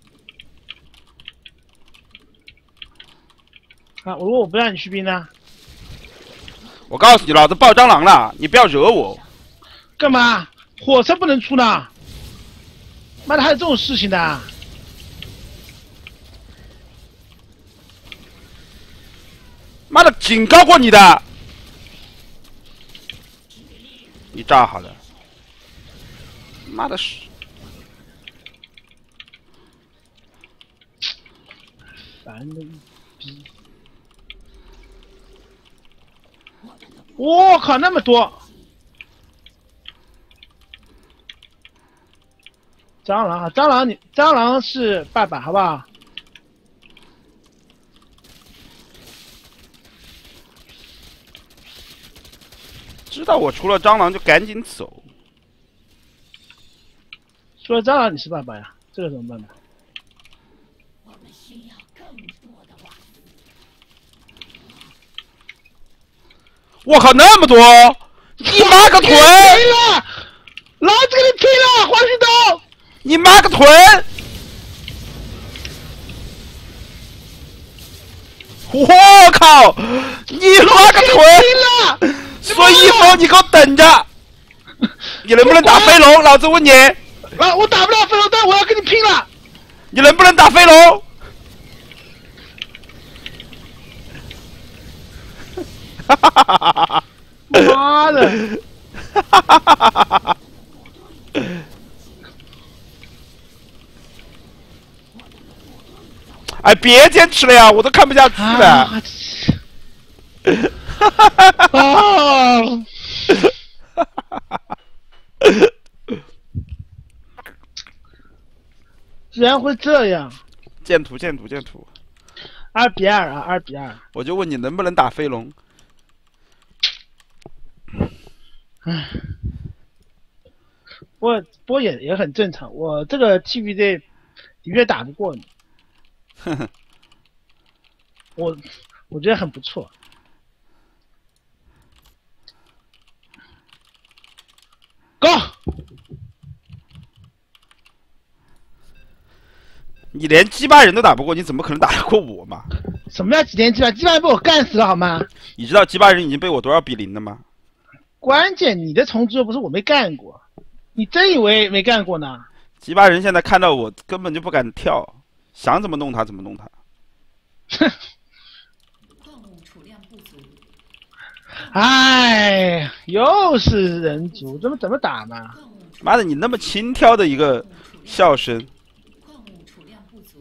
啊，如果我不让你续兵呢？ 我告诉你，老子爆蟑螂了，你不要惹我。 干嘛？火车不能出呢？妈的，还有这种事情的？ 妈的，警告过你的。你炸好了。妈的是。 烦的一逼！我靠，那么多蟑螂啊！蟑螂是爸爸，好不好？ 知道我除了蟑螂就赶紧走。 除了蟑螂你是爸爸呀？这个怎么办呢？ 我靠，那么多！你妈个臀！ 拼了！老子跟你拼了！黄旭东！ 你妈个臀！我靠！你妈个臀！孙一峰，你给我等着！你能不能打飞龙？老子问你！ 啊，我打不了飞龙，但我要跟你拼了！ 你能不能打飞龙？哈哈哈哈哈！ 妈的！ 哈哈哈哈哈！哎，别坚持了呀，我都看不下去了。哈哈哈哈哈！ 居然会这样！ 建图。 2-2啊，2-2。 我就问你能不能打飞龙？ 唉，不过也很正常，我这个 TVD 的确打不过你。 哼哼， 我觉得很不错。Go！ 你连鸡巴人都打不过，你怎么可能打得过我嘛？ 什么叫几天鸡巴？鸡巴人被我干死了好吗？ 你知道鸡巴人已经被我多少比0的吗？ 关键你的虫族又不是我没干过，你真以为没干过呢？ 鸡巴人现在看到我根本就不敢跳，想怎么弄他怎么弄他。 矿物储量不足， 哎，又是人族，怎么打嘛？ 矿物储妈的，你那么轻佻的一个笑声， 矿物储量不足，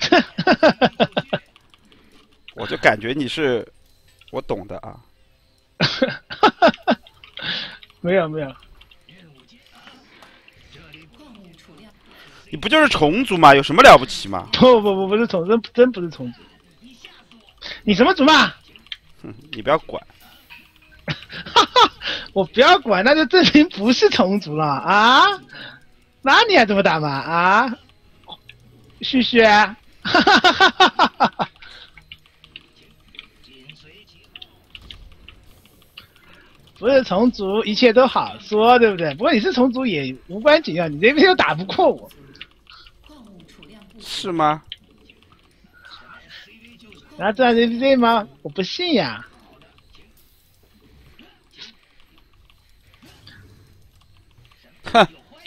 我就感觉你是我懂的啊。 没有， 矿物储量你不就是虫族吗？有什么了不起吗？ 不是虫，真不是虫族。你什么族嘛？ 哼，你不要管。 我不要管，那就证明不是虫族了啊！那你还这么打吗？啊，旭旭，哈哈哈哈哈哈！不是虫族，一切都好说，对不对？不过你是虫族也无关紧要，你这边又打不过我， 矿物储量不足， 是吗？ 然后这样 ZZ 吗？我不信呀！ 哼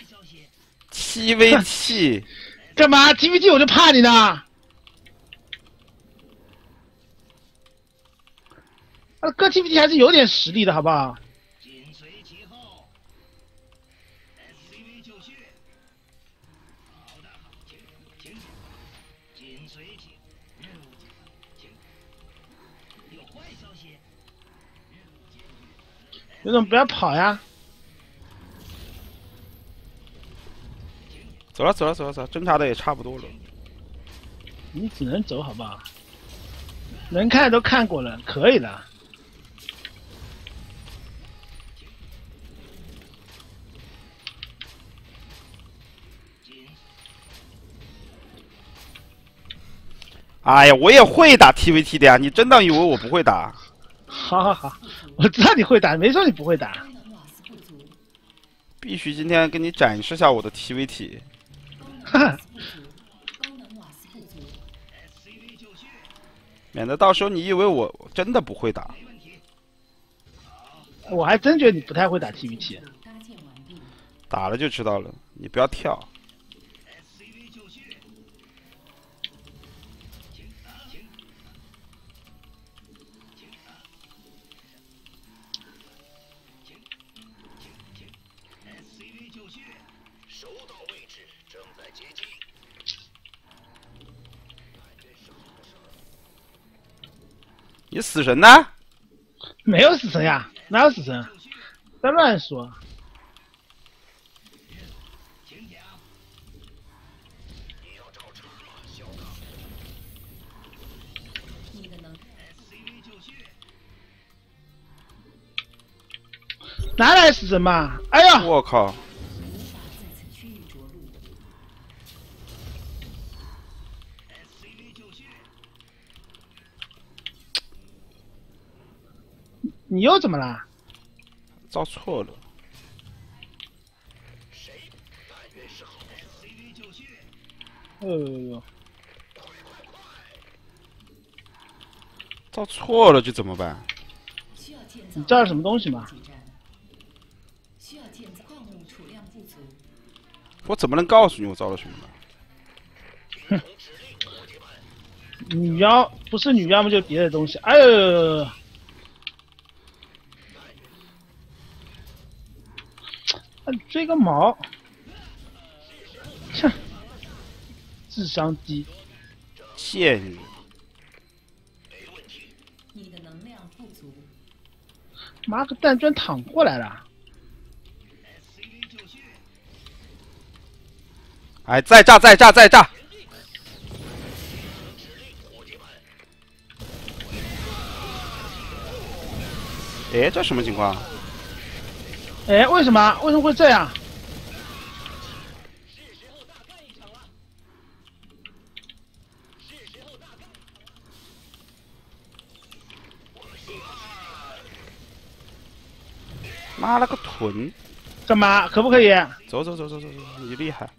，TVT， 干嘛 TVT 我就怕你呢？哥 TVT 还是有点实力的，好不好？刘总不要跑呀！ 走了，侦查的也差不多了。 你只能走，好不好？能看都看过了，可以了。 哎呀，我也会打 TVT 的呀！你真当以为我不会打？ 好，我知道你会打，没说你不会打。 功能瓦斯不足， 必须今天给你展示下我的 TVT。 功能瓦斯不足， 免得到时候你以为我真的不会打。 我还真觉得你不太会打 TVT。 搭建完毕， 打了就知道了，你不要跳。你死神呢？ 没有死神呀，哪有死神？别乱说。 你的能哪来死神嘛？哎呀， 我靠！ 无法在此区域着陆， 你又怎么啦？ 造错了。 呦， 造错了就怎么办？ 需要建造你造了什么东西吗？ 补给站，需要建造矿物储量不足， 我怎么能告诉你我造了什么呢？ 女妖不是女妖么就别的东西。哎呦，追个毛！哼，智商低。 贱人！ 你的能量不足， 妈个蛋，居然躺过来了！ 哎，再炸！哎，这什么情况？ 哎，为什么会这样？ 妈了个臀！ 干嘛？可不可以？ 走，你厉害！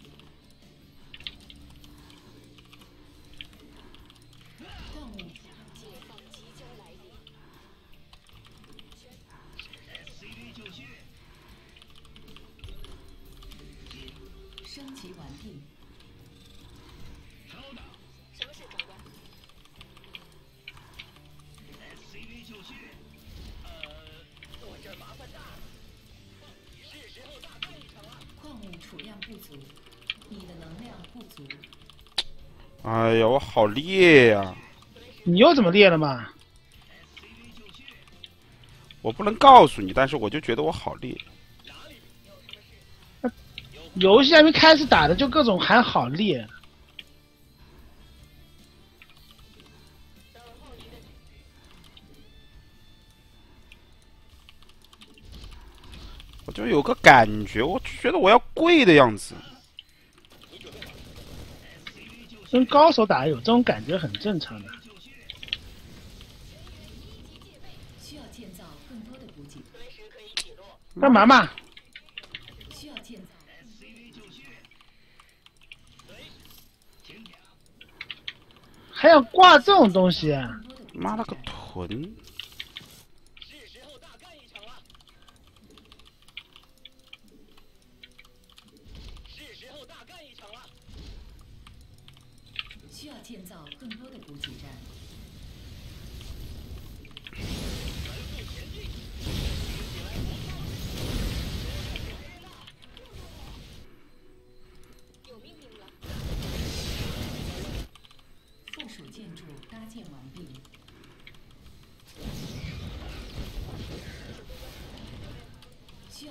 升级完毕。矿物储量不足，你的能量不足。 哎呀，我好烈呀！ 你又怎么裂了嘛？ 我不能告诉你，但是我就觉得我好烈。 游戏还没开始打的就各种喊好烈。 我就有个感觉，我就觉得我要跪的样子。 跟高手打有这种感觉很正常的。 需要建造更多的补给。 干嘛嘛？ 需要建造。 还要挂这种东西？ 妈了个臀！ 需要建造更多的补给站。附属建筑搭建完毕。需要。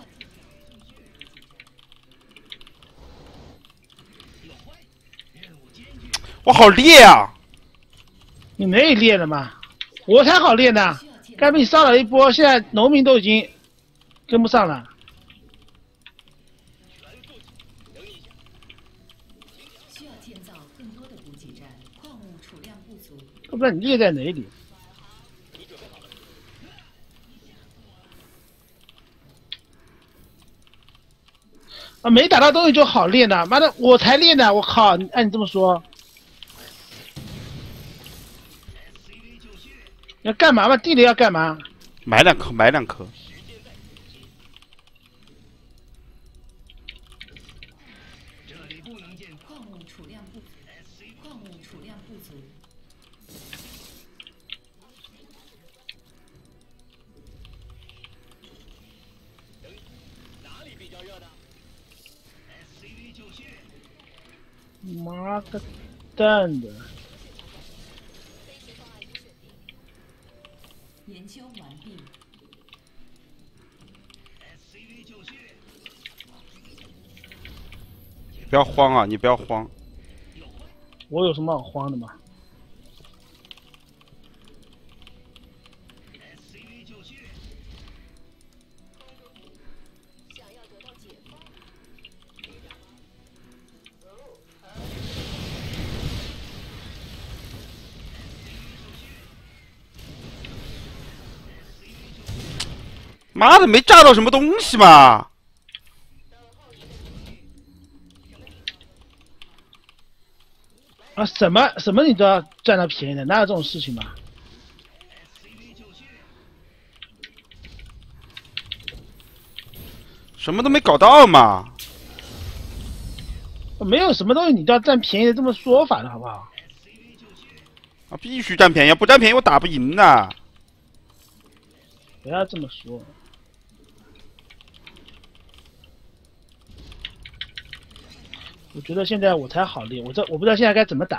我好烈啊！ 你没裂了吗？我才好裂呢！该被你骚扰一波，现在农民都已经跟不上了。 需要建造更多的补给站，矿物储量不足。 都不知道你裂在哪里。啊，没打到东西就好练呢，妈的，我才练呢！我靠，按你这么说，你要干嘛嘛？地雷要干嘛？ 买两颗，买两颗。 矿物储量不足，矿物储量不足。 妈个蛋的！ 研究完毕。 你不要慌啊！你不要慌。 我有什么好慌的吗？ 妈的，没炸到什么东西嘛！ 啊，什么你都要占到便宜的，哪有这种事情嘛？ 什么都没搞到嘛！ 没有什么东西你都要占便宜的这么说法的好不好？ 啊，必须占便宜，不占便宜我打不赢呐！ 不要这么说。我觉得现在我才好练，我不知道现在该怎么打。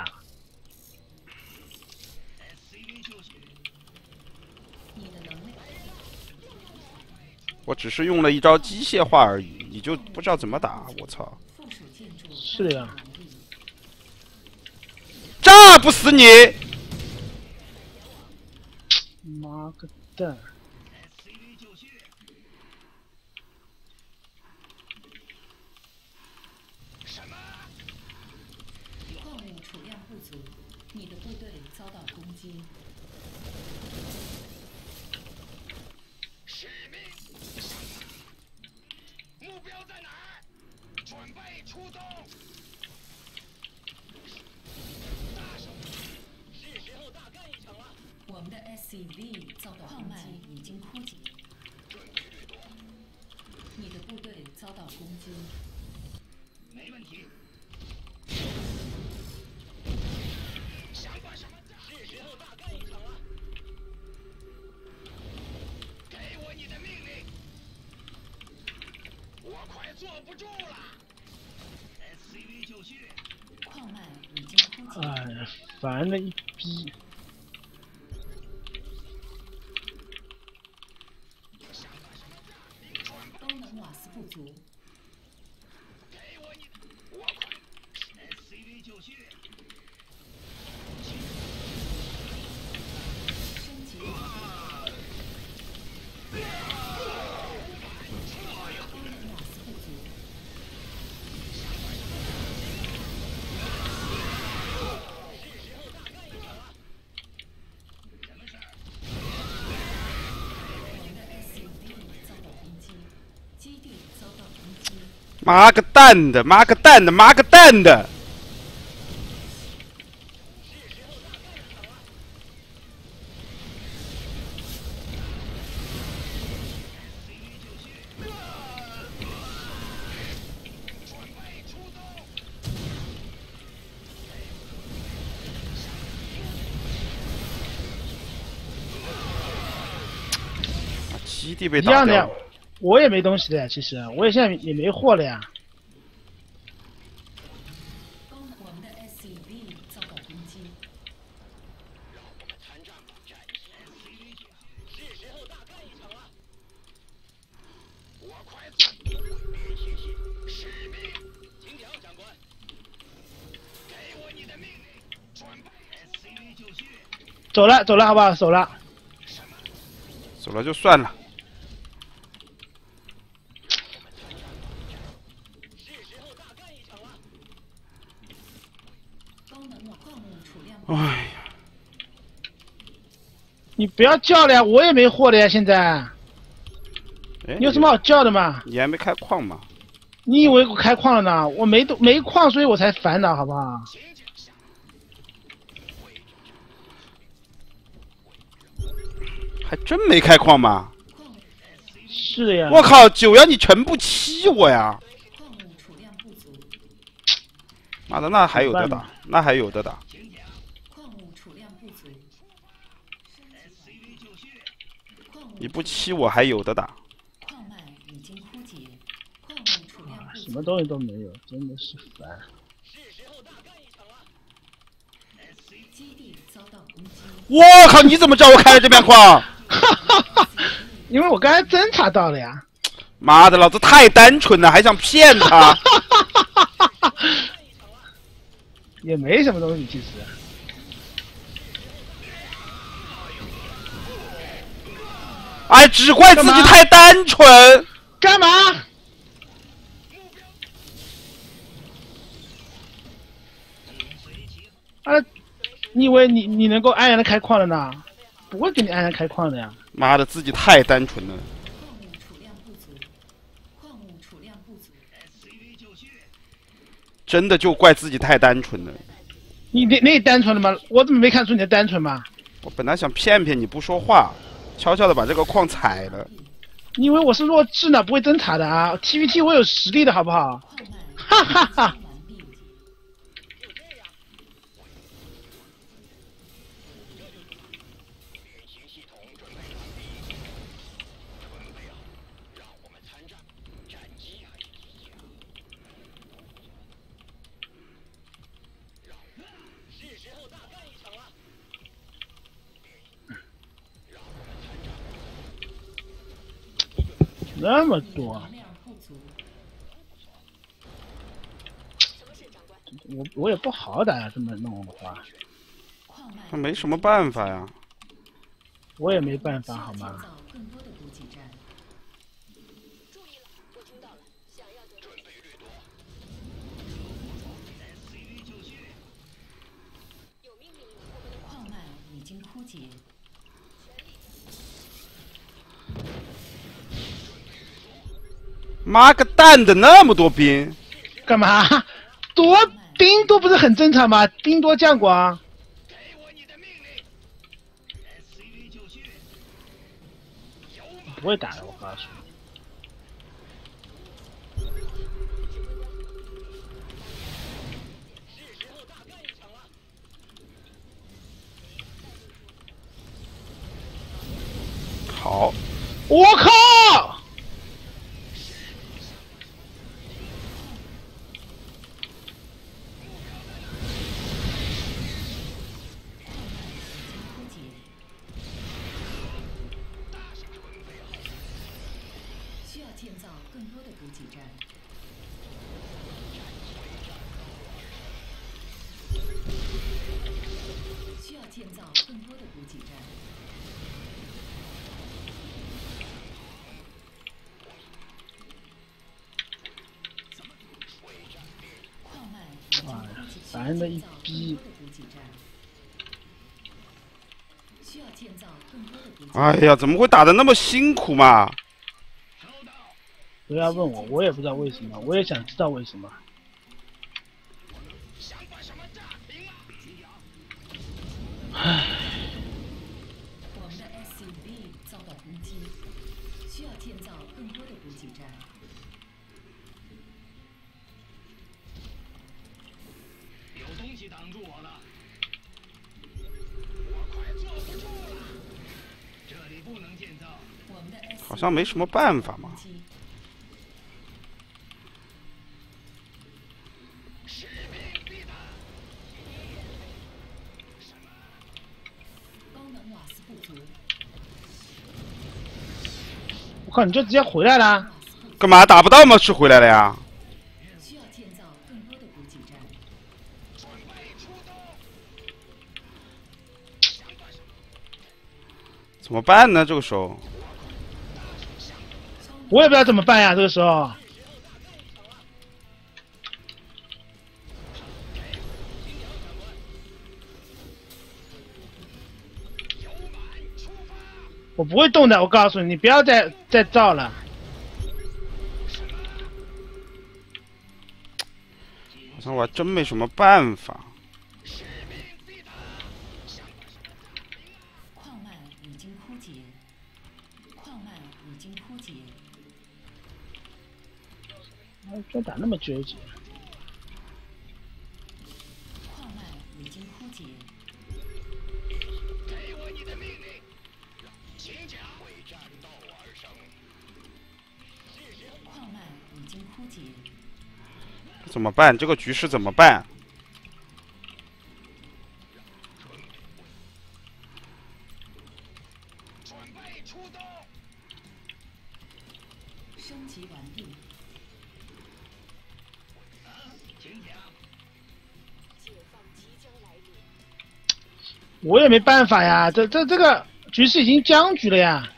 我只是用了一招机械化而已，你就不知道怎么打，我操！ 是的呀。 炸不死你！ 妈个蛋！ 矿物储量不足，你的部队遭到攻击。 我们的 SCV 遭到矿脉已经枯竭，你的部队遭到攻击。 没问题。想法什么？是时候大干一场了。给我你的命令。我快坐不住了。SCV 就绪。 矿脉已经枯竭。 哎呀，烦的一逼。 高能瓦斯不足。 给我你的，我快 SCV 就绪。 升级。高能瓦斯不足。我们的 SCV 遭到攻击，基地遭到攻击。 妈个蛋的，妈个蛋的，妈个蛋的！基地被一样的呀打掉了。， 我也没东西的呀，其实我也现在也没货了呀。 我们的 SCV 遭到攻击。 参战吧，战士 SCV 去，是时候大干一场了。我快练习系使命，请讲，长官。给我你的命令，准备 SCV 就绪。 走了，走了，好不好？走了。 走了就算了。 是时候大干一场了。 高能矿物储量。 哎呀， 你不要叫了呀，我也没货了呀，现在。 哎， 你有什么好叫的嘛？ 你还没开矿吗？ 你以为我开矿了呢？我没矿，所以我才烦恼，好不好？ 还真没开矿吗？ 是的呀。 我靠，九阳你全部欺我呀！ 矿物储量不足。 妈的，那还有得打怎么办， 那还有得打。 矿物储量不足。矿物你不欺我还有得打。 矿脉已经枯竭，矿物储量不足。 什么东西都没有，真的是烦。 基地遭到攻击。 我靠，你怎么知道我开了这边矿？ 因为我刚才侦查到了呀。 妈的，老子太单纯了，还想骗他。 也没什么东西，其实。 哎，只怪自己太单纯。 干嘛？啊，你以为你能够安然的开矿了呢？不会给你安然开矿的呀。 妈的，自己太单纯了。 矿物储量不足。矿物储量不足。 真的就怪自己太单纯了。 你单纯了吗？我怎么没看出你的单纯嘛？ 我本来想骗骗你不说话，悄悄的把这个矿踩了。 你以为我是弱智呢？不会侦查的啊 ！TVT 我有实力的好不好？ 矿脉哈哈哈！ 完毕。 那么多， 能量不足。 我也不好打呀，这么弄的话， 矿脉他没什么办法呀。 我也没办法，好建吗？ 造更多的补给站。 注意了，我听到了，想要的准备掠夺。有命令，我们的矿脉已经枯竭。 妈个蛋的，那么多兵！ 干嘛？多兵多不是很正常吗？兵多将广。 给我你的命令 SCV 就绪，有马不会打的，我告诉你。 是时候大干一场了。 好， 我靠！ 需要建造更多的补给站。需要建造更多的补给站。矿脉已经哎呀空气， 烦的一逼。 需要建造更多的补给站。 哎呀，怎么会打得那么辛苦嘛？ 不要问我，我也不知道为什么，我也想知道为什么。 想把什么炸平了？ 唉， 我们的 SCV 遭到攻击，需要建造更多的补给站。 有东西挡住我了，我快坐不住了。这里不能建造。 我们的 SCV 好像没什么办法嘛。 使命必达。 高能瓦斯不足， 我靠，你就直接回来啦？ 干嘛打不到吗？是回来了呀？ 需要建造更多的补给站。 准备出动。想把什么？ 怎么办呢？这个时候， 我也不知道怎么办呀，这个时候。我不会动的，我告诉你，你不要再造了。 好像我还真没什么办法。 矿脉已经枯竭，矿脉已经枯竭。 这打那么纠结？ 矿脉已经枯竭， 给我你的命令，请讲。会战斗而生。 矿脉已经枯竭， 怎么办？这个局势怎么办？ 准备出动。 升级完毕。 请讲。 解放即将来临。 我也没办法呀，这个局势已经僵局了呀。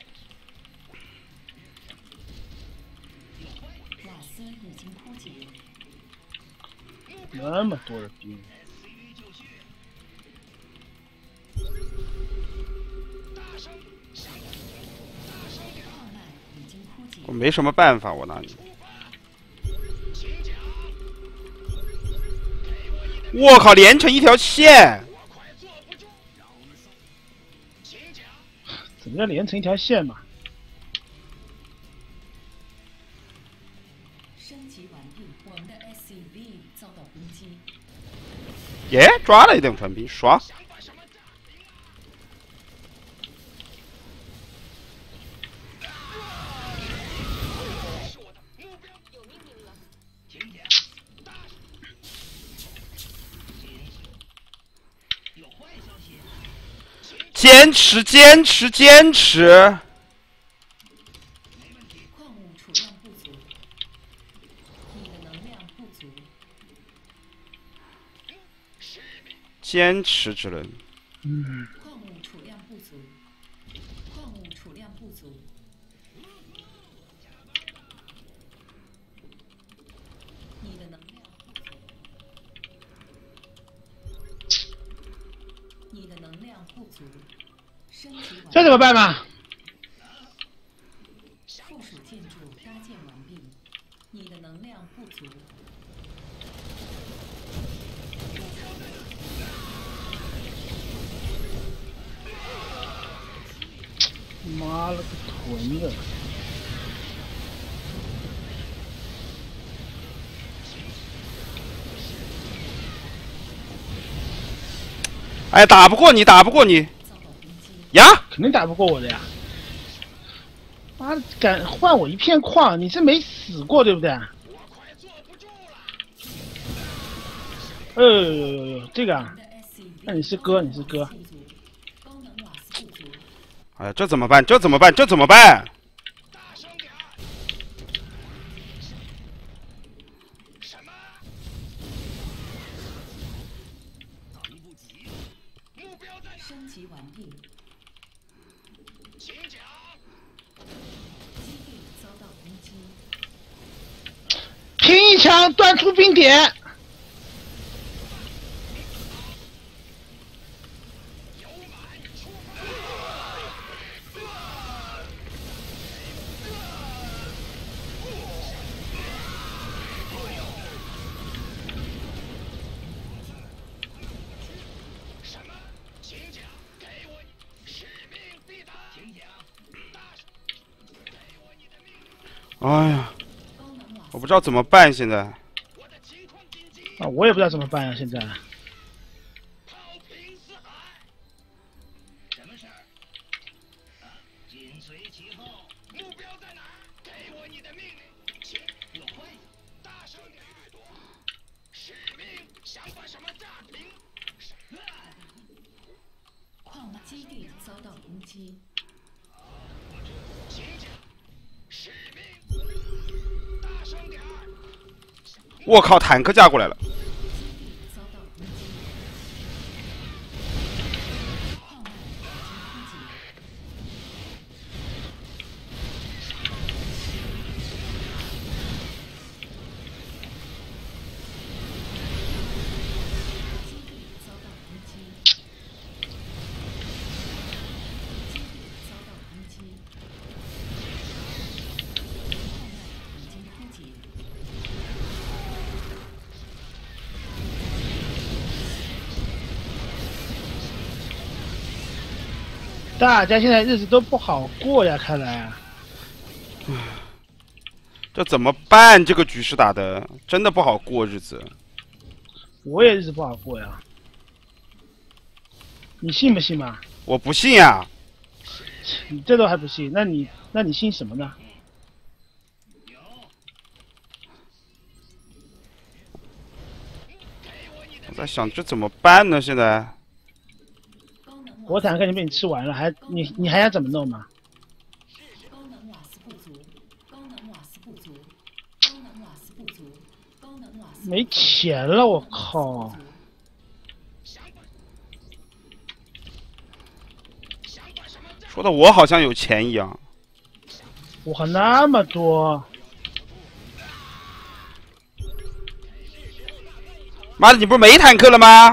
瓦斯已经枯竭， 那么多的兵， SCV 就绪。大声响，大声点。 矿脉已经枯竭我。没什么办法，我那里。 请讲。 我靠，连成一条线！ 我快坐不住。让我们送。请讲。 怎么叫连成一条线嘛？ 升级完毕，我们的 SCV 遭到攻击。 耶，抓了一等船兵，爽！ 想把什么炸平了？是我的目标。 有命令了。 请讲。大有坏消息。 坚持，坚持，坚持！ 没问题。 矿物储量不足，你的能量不足。 坚持之人。 矿物储量不足，矿物储量不足。你的能量不足，你的能量不足。升级完这怎么办嘛？ 附属建筑搭建完毕，你的能量不足。 妈了个屯的！ 哎，打不过你，打不过你呀！ 肯定打不过我的呀！妈的，敢换我一片矿，你是没死过对不对？这个啊，那你是哥，你是哥。 哎，这怎么办？这怎么办？这怎么办？ 升级完毕。请讲。基地遭到攻击。 拼一枪端出冰点。 哎呀，我不知道怎么办，现在。 啊，我也不知道怎么办呀、现在。 什么事儿？紧随其后。目标在哪儿？给我你的命令。请有关系。大声点，掠夺。使命，想把什么炸平？ 矿基地遭到攻击。 请讲。使命。大声点儿。 我靠，坦克架过来了！ 遭到攻击。矿脉已经枯竭。基地遭到攻击。基地遭到攻击。矿脉已经枯竭。 大家现在日子都不好过呀，看来啊。 这怎么办？这个局势打的真的不好过日子。 我也日子不好过呀。你信不信嘛？ 我不信呀！ 你这都还不信，那你信什么呢？ 我在想这怎么办呢？现在国产肯定被你吃完了，你还想怎么弄嘛？ 高能瓦斯不足，高能瓦斯不足，高能瓦斯不足，高能瓦斯没钱了，我靠！ 说的我好像有钱一样。 哇，那么多！ 妈的，你不是没坦克了吗？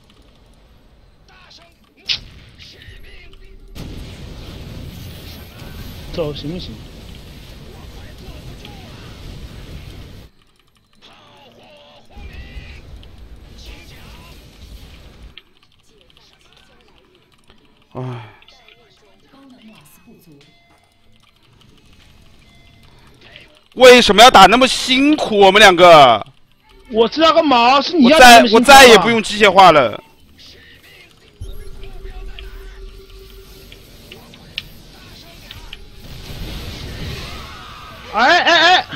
走行不行？ 唉， 高能瓦斯不足， 为什么要打那么辛苦？我们两个， 我知道个毛，是你我要打那么辛苦啊再也不用机械化了。 哎！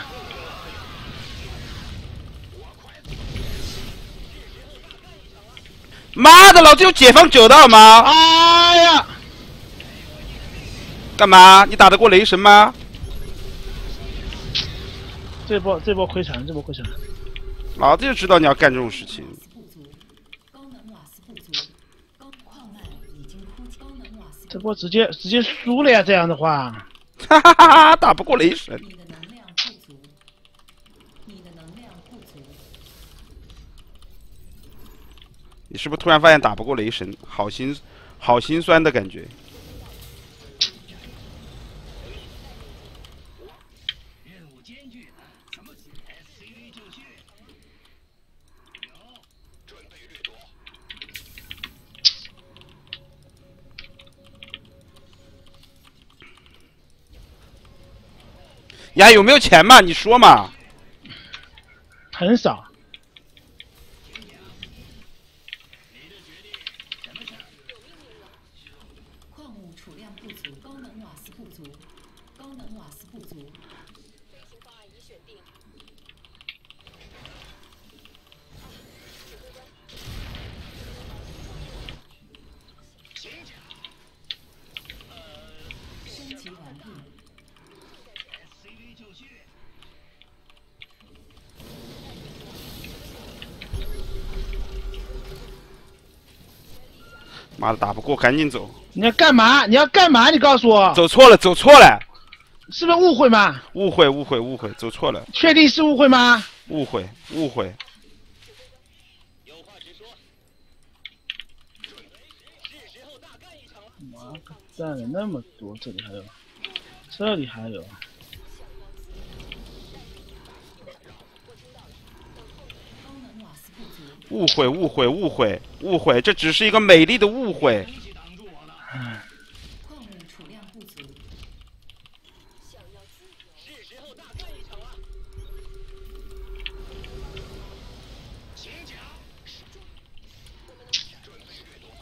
妈的，老子有解放者的好吗？ 哎呀！ 干嘛？你打得过雷神吗？ 这波亏惨，这波亏惨。 老子就知道你要干这种事情。 不足，高能瓦斯不足，矿脉已经枯竭，高能瓦斯。 这波直接输了呀！这样的话， 哈哈哈哈，打不过雷神。 你的能量不足，你的能量不足。 你是不是突然发现打不过雷神，好心酸的感觉？ 任务艰巨，什么 SCV 就绪。有，准备掠夺。 你还有没有钱嘛？你说嘛。 很少。 矿物储量不足，高能瓦斯不足，高能瓦斯不足。 飞行方案已选定。指挥官， 升级完毕。 SCV 就绪。 妈的，打不过，赶紧走。 你要干嘛？你要干嘛？你告诉我， 走错了，走错了。 是不是误会吗？ 误会，误会，误会，走错了。 确定是误会吗？ 误会，误会。 有话直说。是时候大干一场了。 妈个蛋的，那么多，这里还有，这里还有。 高能瓦斯不足。 误会，误会，误会，误会，这只是一个美丽的误会。 东西挡住我了。 矿物储量不足。 想要自由。 是时候大干一场了。请讲。准备掠夺。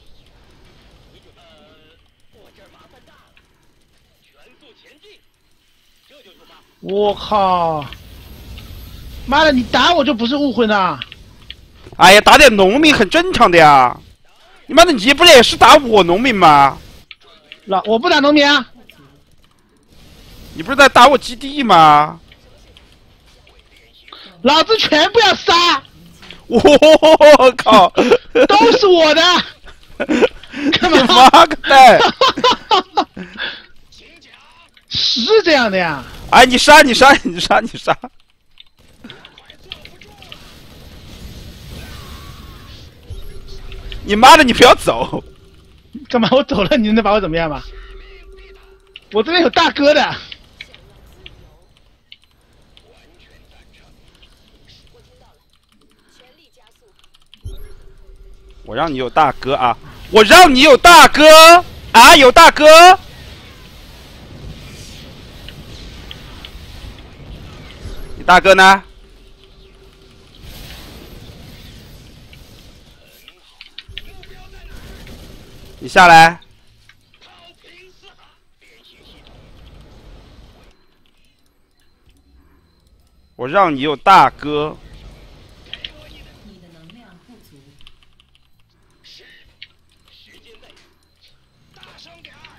我这儿麻烦大了。全速前进。这就出发。 我靠！妈的，你打我就不是误会呢？ 哎呀，打点农民很正常的呀。你妈的，你不是也是打我农民吗？ 我不打农民啊！ 你不是在打我基地吗？ 老子全部要杀， 我靠！ 都是我的！干嘛？ 你妈个蛋！ 是这样的呀。 哎，你杀，你杀，你杀，你杀！你妈的，你不要走！ 干嘛？我走了，你能把我怎么样吗？我这边有大哥的。 我听到了，全力加速。 我让你有大哥啊！我让你有大哥啊！有大哥！你大哥呢？你下来！我让你有大哥！ 你的能量不足。 时间内，大声点儿。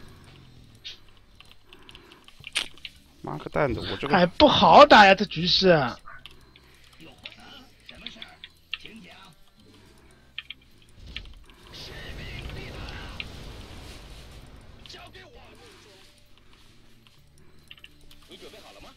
妈个蛋的，我这个还不好打呀，这局势。 有什么事儿？请讲。使命必达。交给我。你准备好了吗？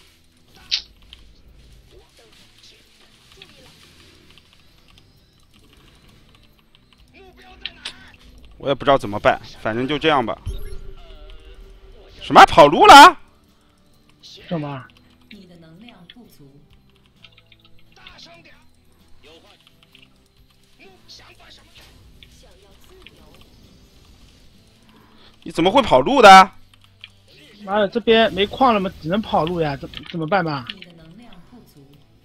目标在哪儿？ 我也不知道怎么办，反正就这样吧。什么跑路了？ 干嘛？ 你的能量不足。 大声点儿。有话。想法什么？ 想要自由。 你怎么会跑路的？ 妈的，这边没矿了嘛，只能跑路呀，怎么办吧？ 你的能量不足。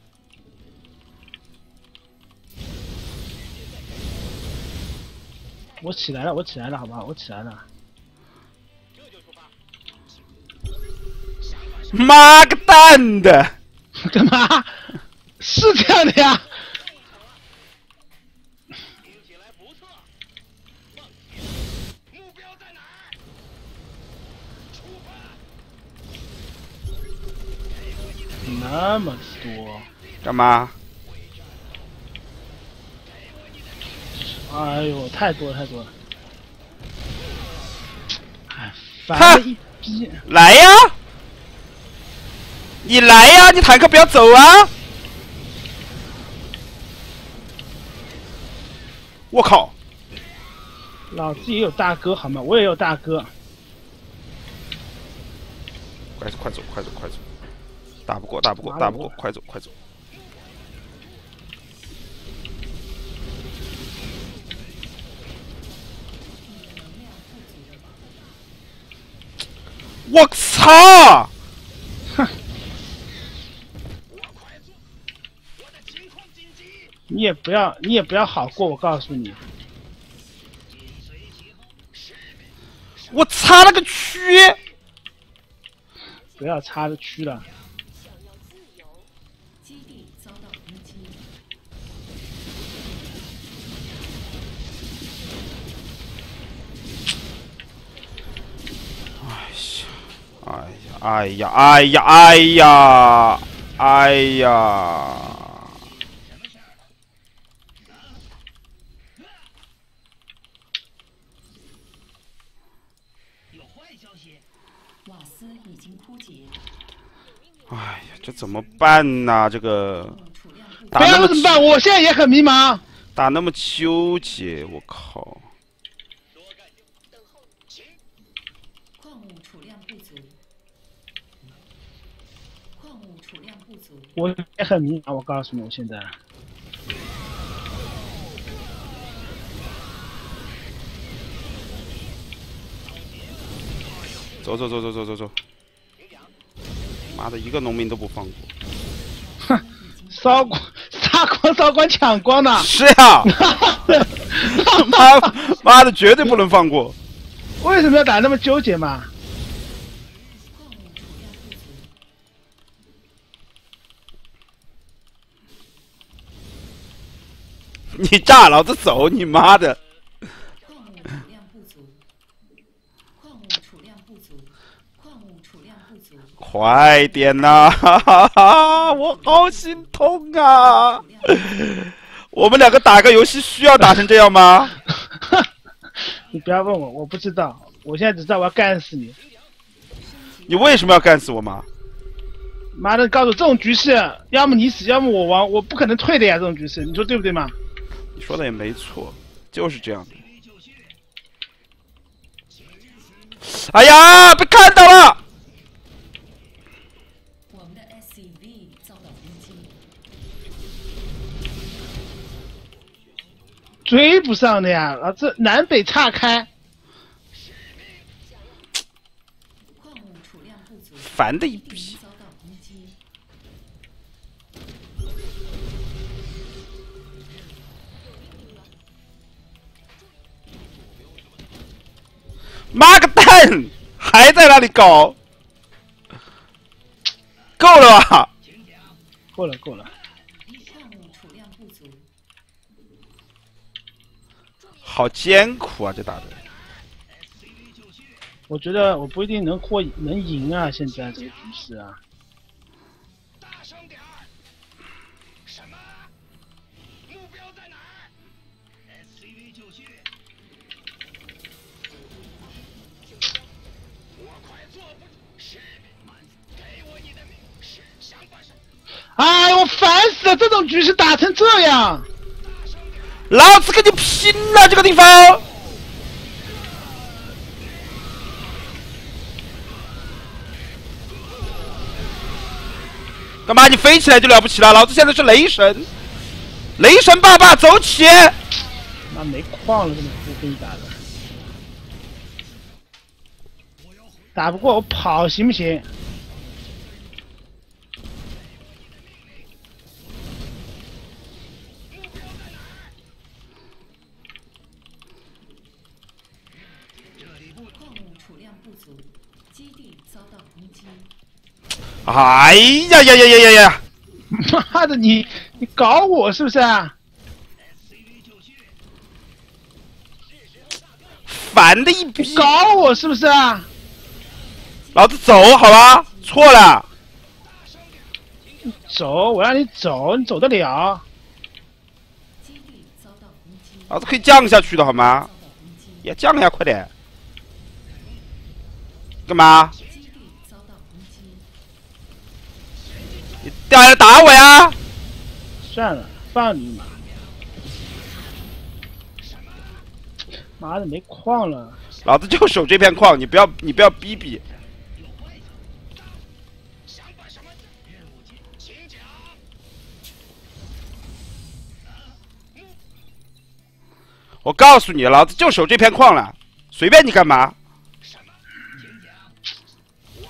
我起来了，我起来了，好不好？我起来了。 这就出发。 妈个蛋的！ 干嘛？是这样的呀。 听起来不错。目标在哪儿？出发。 那么多。 干嘛？ 哎呦，太多了，太多了。哎，烦了一逼。 来呀！你来呀！你坦克不要走啊！我靠！ 老子也有大哥好吗？我也有大哥。 快走，快走，快走，快走！打不过，打不过，打不过！快走，快走！我操！ 你也不要好过，我告诉你。 我擦了个区！ 不要插着区了。 想要自由， 基地遭到攻击。 哎呀，哎呀，哎呀，哎呀！ 有坏消息， 瓦斯已经枯竭， 哎呀，这怎么办呢？这个储量不足。 不打那么要怎么办？我现在也很迷茫。 打那么纠结，我靠！ 等候请矿物储量不足。矿物储量不足。 我也很迷茫，我告诉你，我现在。 走走走走走走走！妈的，一个农民都不放过！ 哼，杀光抢光的。 是呀，妈的，绝对不能放过！ 为什么要打那么纠结嘛？ 矿物储量不足。 你炸老子走，你妈的！ 矿物储量不足。矿物储量不足。矿物储量不足。 快点呐、哈哈哈！我好心痛啊！我们两个打个游戏需要打成这样吗？ 你不要问我，我不知道。我现在只知道我要干死你。 你为什么要干死我吗？ 妈的，告诉我这种局势，要么你死，要么我亡，我不可能退的呀！这种局势，你说对不对嘛？ 你说的也没错，就是这样的。哎呀，被看到了！ 我们的 SCV 遭到攻击。 追不上的呀！啊，这南北岔开。 矿物储量不足。 烦的一逼！ 遭到攻击。 妈个蛋，还在那里搞？够了吧？ 够了够了。 矿物储量不足。 好艰苦啊，这打的。 我觉得我不一定能赢啊！现在这个局势啊。 大声点儿！什么？目标在哪儿 ？SCV 就绪。我快坐不住，士兵们，给我你的命，是想法什么？ 哎，我烦死了！这种局势打成这样。 老子跟你拼了！这个地方。干嘛？你飞起来就了不起了？老子现在是雷神，雷神爸爸走起！ 妈没矿了，这么跟你打的，打不过我跑行不行？ 矿物储量不足，基地遭到攻击。 哎呀呀呀呀呀呀！ 妈的，你搞我是不是啊？ 烦的一逼！ 搞我是不是啊？ 老子走好吧？错了， 走，我让你走，你走得了？ 基地遭到攻击。 老子可以降下去的好吗？ 遭到攻击。 也降呀，快点！干嘛？ 基地遭到攻击。 你掉下来打我呀！ 算了，放你一马。妈的，没矿了。 老子就守这片矿，你不要逼逼。 想把什么任务请讲。 我告诉你，老子就守这片矿了，随便你干嘛。 什么？请讲。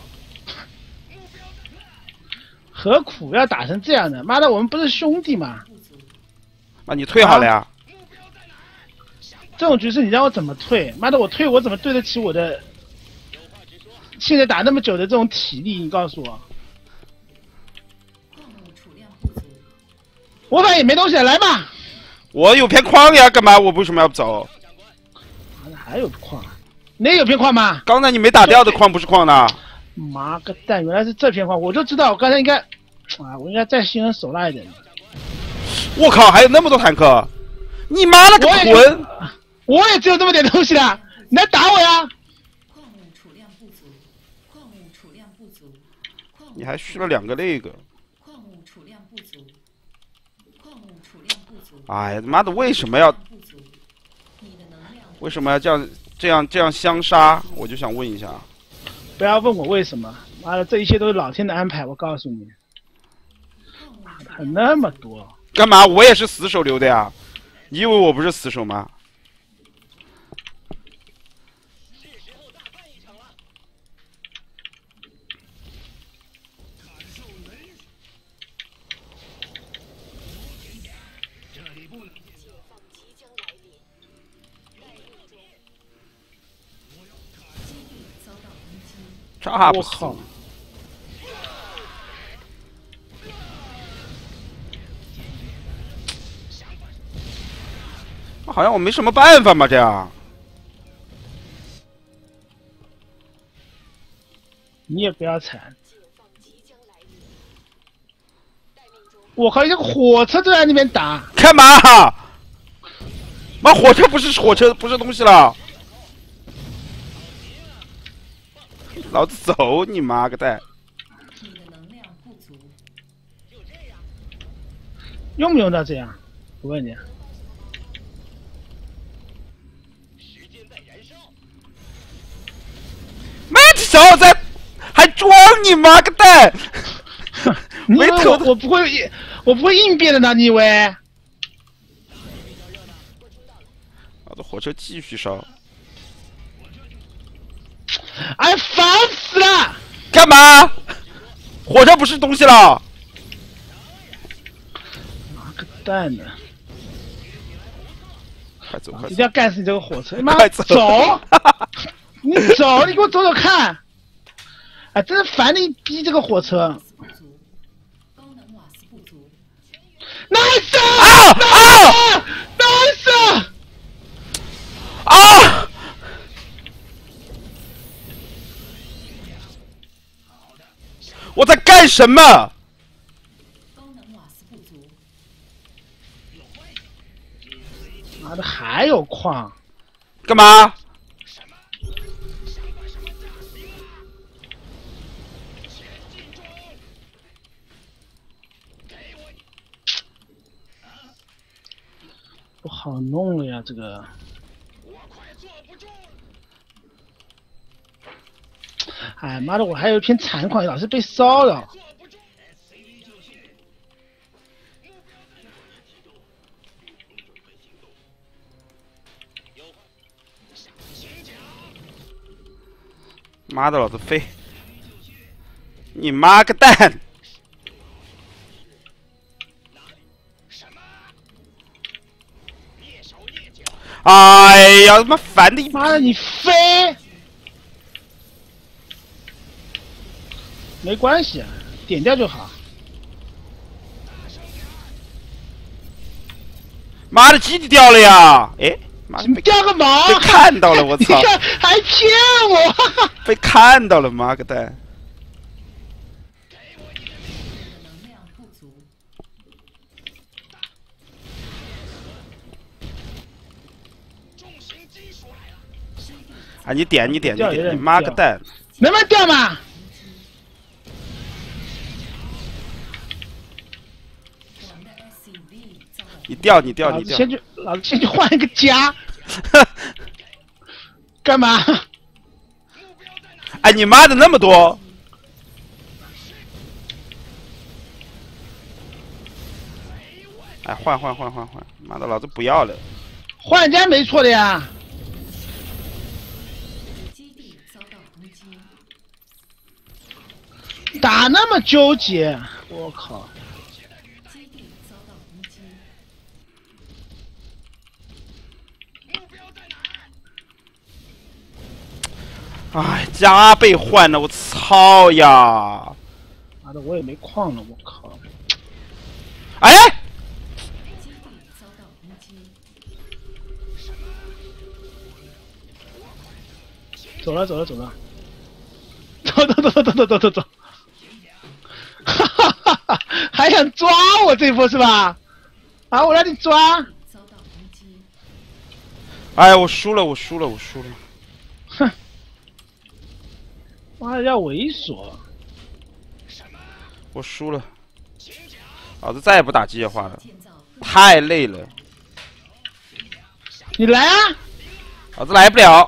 何苦要打成这样呢？妈的，我们不是兄弟吗？ 不足。 妈，你退好了呀？ 这种局势你让我怎么退？妈的，我退我怎么对得起我的现在打那么久的这种体力？你告诉我， 矿物储量不足， 我反正也没东西了，来吧。 我有片矿呀，干嘛？我为什么要走？ 还有矿，哪有片矿吗？ 刚才你没打掉的矿不是矿呢？ 妈个蛋，原来是这片矿，我就知道，我刚才应该，我应该再心狠手辣一点的。 我靠，还有那么多坦克！你妈了个魂！ 我也只有这么点东西了，你来打我呀！ 矿物储量不足，矿物储量不足，矿物你还续了2个那个。 矿物储量不足，矿物储量不足。 哎呀，妈的，为什么要不足？你的能量为什么要这样相杀？我就想问一下。 不要问我为什么，妈的，这一切都是老天的安排，我告诉你。还那么多， 干嘛？我也是死手留的呀！你以为我不是死手吗？ 是时候大干一场了。感受冷雨。这里不能解放即将来临，待命中。 基地遭到攻击， 炸不死我靠！ 好像我没什么办法嘛，这样。 你也不要惨。 解放即将来临，待命中。 我靠，一个火车就在那边打， 干嘛？妈，火车不是火车，不是东西了。老子走你妈个蛋！ 你的能量不足， 用不用到这样？我问你， 时间在燃烧。 妈的小伙子还装你妈个蛋！ 你以为没头我不会应变的呢？你以为？ 老子火车继续烧。 哎，烦死了！ 干嘛？火车不是东西了。 妈个蛋的！ 快走快走！ 一定要干死你这个火车！你妈快走走！你走，你给我走走看！哎，真是烦的一逼这个火车不足，高能瓦斯不足， ！Nice！ 啊 Nice！ 啊！我在干什么？ 高能瓦斯不足， 妈的，还有矿！ 干嘛？ 不好弄了呀，这个。 我快坐不住了。 哎妈的，我还有一片残矿，老是被骚扰。 坐不住。SCV 就绪。目标在哪？准备行动。有话，向前讲。 妈的，老子飞！你妈个蛋！ 什么？蹑手蹑脚。 哎呀，他妈烦的一妈的，你飞！没关系，点掉就好。 妈的基地掉了呀！哎，妈的你掉个毛！ 被看到了，我操！ 你看还骗我！ 被看到了，妈个蛋！ 你的能量不足， 重型机属来了。 基地啊，你点， 掉有点你妈个蛋！ 能不能掉嘛？ 我们的 SCV 遭到你掉，你掉，你掉！ 老子先去换一个家。干嘛？ 哎，你妈的那么多！哎，换！妈的，老子不要了！ 换人家没错的呀。 基地遭到攻击， 打那么纠结，我靠！ 基地遭到攻击， 哎，加倍换了，我操呀！ 妈的，我也没矿了，我靠！ 哎， 基地遭到攻击， 走了，走了，走了，走走走走走走走走！哈哈哈哈！还想抓我这一波是吧？啊，我让你抓！ 遭到攻击， 哎，我输了，我输了，我输了。 哼！妈的，要猥琐！ 我输了，老子再也不打机械化了， 建造更太累了， 你来啊！ 老子来不了。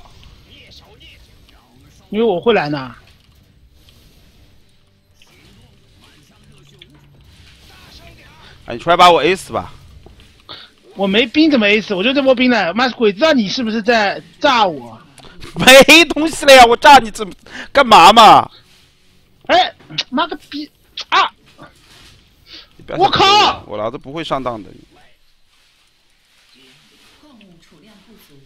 因为我会来呢。 哎，你出来把我 A 死吧！ 我没兵怎么 A 死？我就这波兵呢，妈鬼知道你是不是在炸我？ 没东西了呀，我炸你怎么干嘛嘛？ 哎，妈个逼啊！ 你不要我靠！ 我老子不会上当的。 矿物储量不足，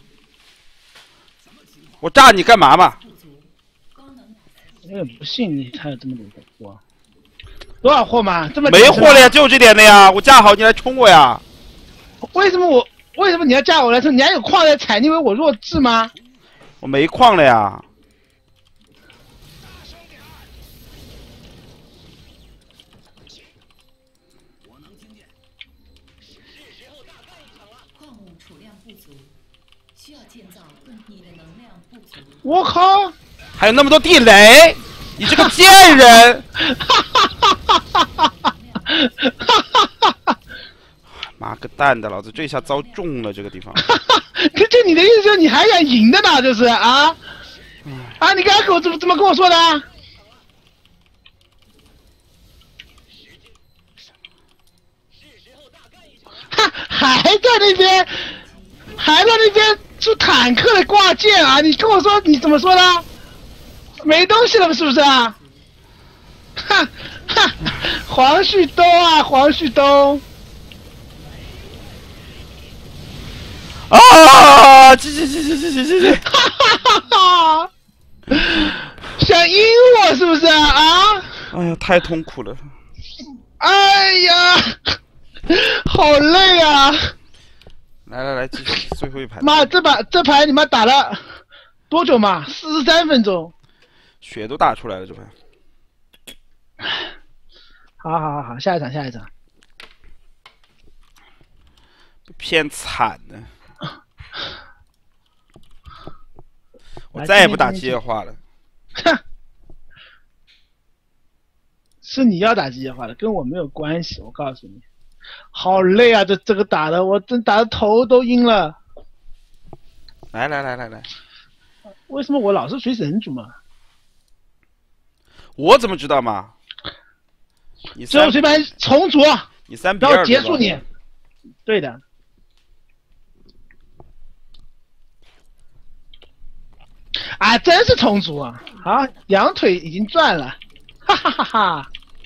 我炸你干嘛嘛？ 不足，高能我也不信你还有这么多货，多少货嘛？这么没货了呀，就这点的呀。我架好你来冲我呀！ 为什么你要架我来冲？你还有矿在踩，你以为我弱智吗？ 我没矿了呀。 矿物储量不足，需要建造更你的能量不足， 我靠！ 还有那么多地雷，你这个贱人！妈个蛋的，老子这下遭中了这个地方。 可这你的意思就是你还想赢的呢？就是啊啊！你刚刚跟我怎么跟我说的啊？还在那边，还在那边出坦克的挂件啊！你跟我说你怎么说的？没东西了是不是啊？哈哈，黄旭东啊，黄旭东！ 啊！去！ 哈哈哈哈！想阴我是不是啊？啊！ 哎呀，太痛苦了。 哎呀，好累啊！ 来，继续最后一盘。 妈，这盘你妈打了多久嘛？43分钟。 血都打出来了这盘。 好，下一场。 偏惨呢。我再也不打机械化了。 哼，是你要打机械化的，跟我没有关系。我告诉你，好累啊！这个打的，我真打的头都晕了。 来， 为什么我老是随神族嘛？ 我怎么知道嘛？你最后这盘重组， 你3比2， 然后结束你。对的。啊，真是重组啊！好，两腿已经转了，哈哈哈哈！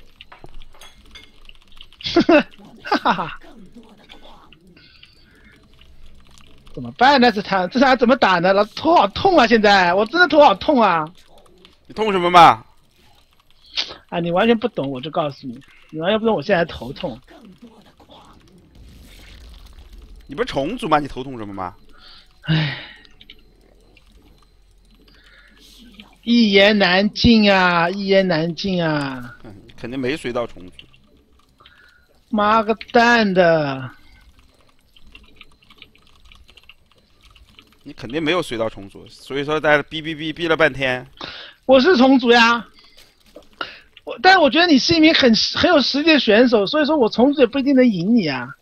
哈哈哈！怎么办呢？这场怎么打呢？老子头好痛啊！现在我真的头好痛啊！ 你痛什么嘛？ 啊，你完全不懂，我就告诉你，你完全不懂，我现在头痛。 你不是重组吗？你头痛什么吗？ 唉。一言难尽啊！ 肯定没随到重组。 妈个蛋的！ 你肯定没有随到重组，所以说在逼了半天。 我是重组呀，但是我觉得你是一名很有实力的选手，所以说我重组也不一定能赢你啊。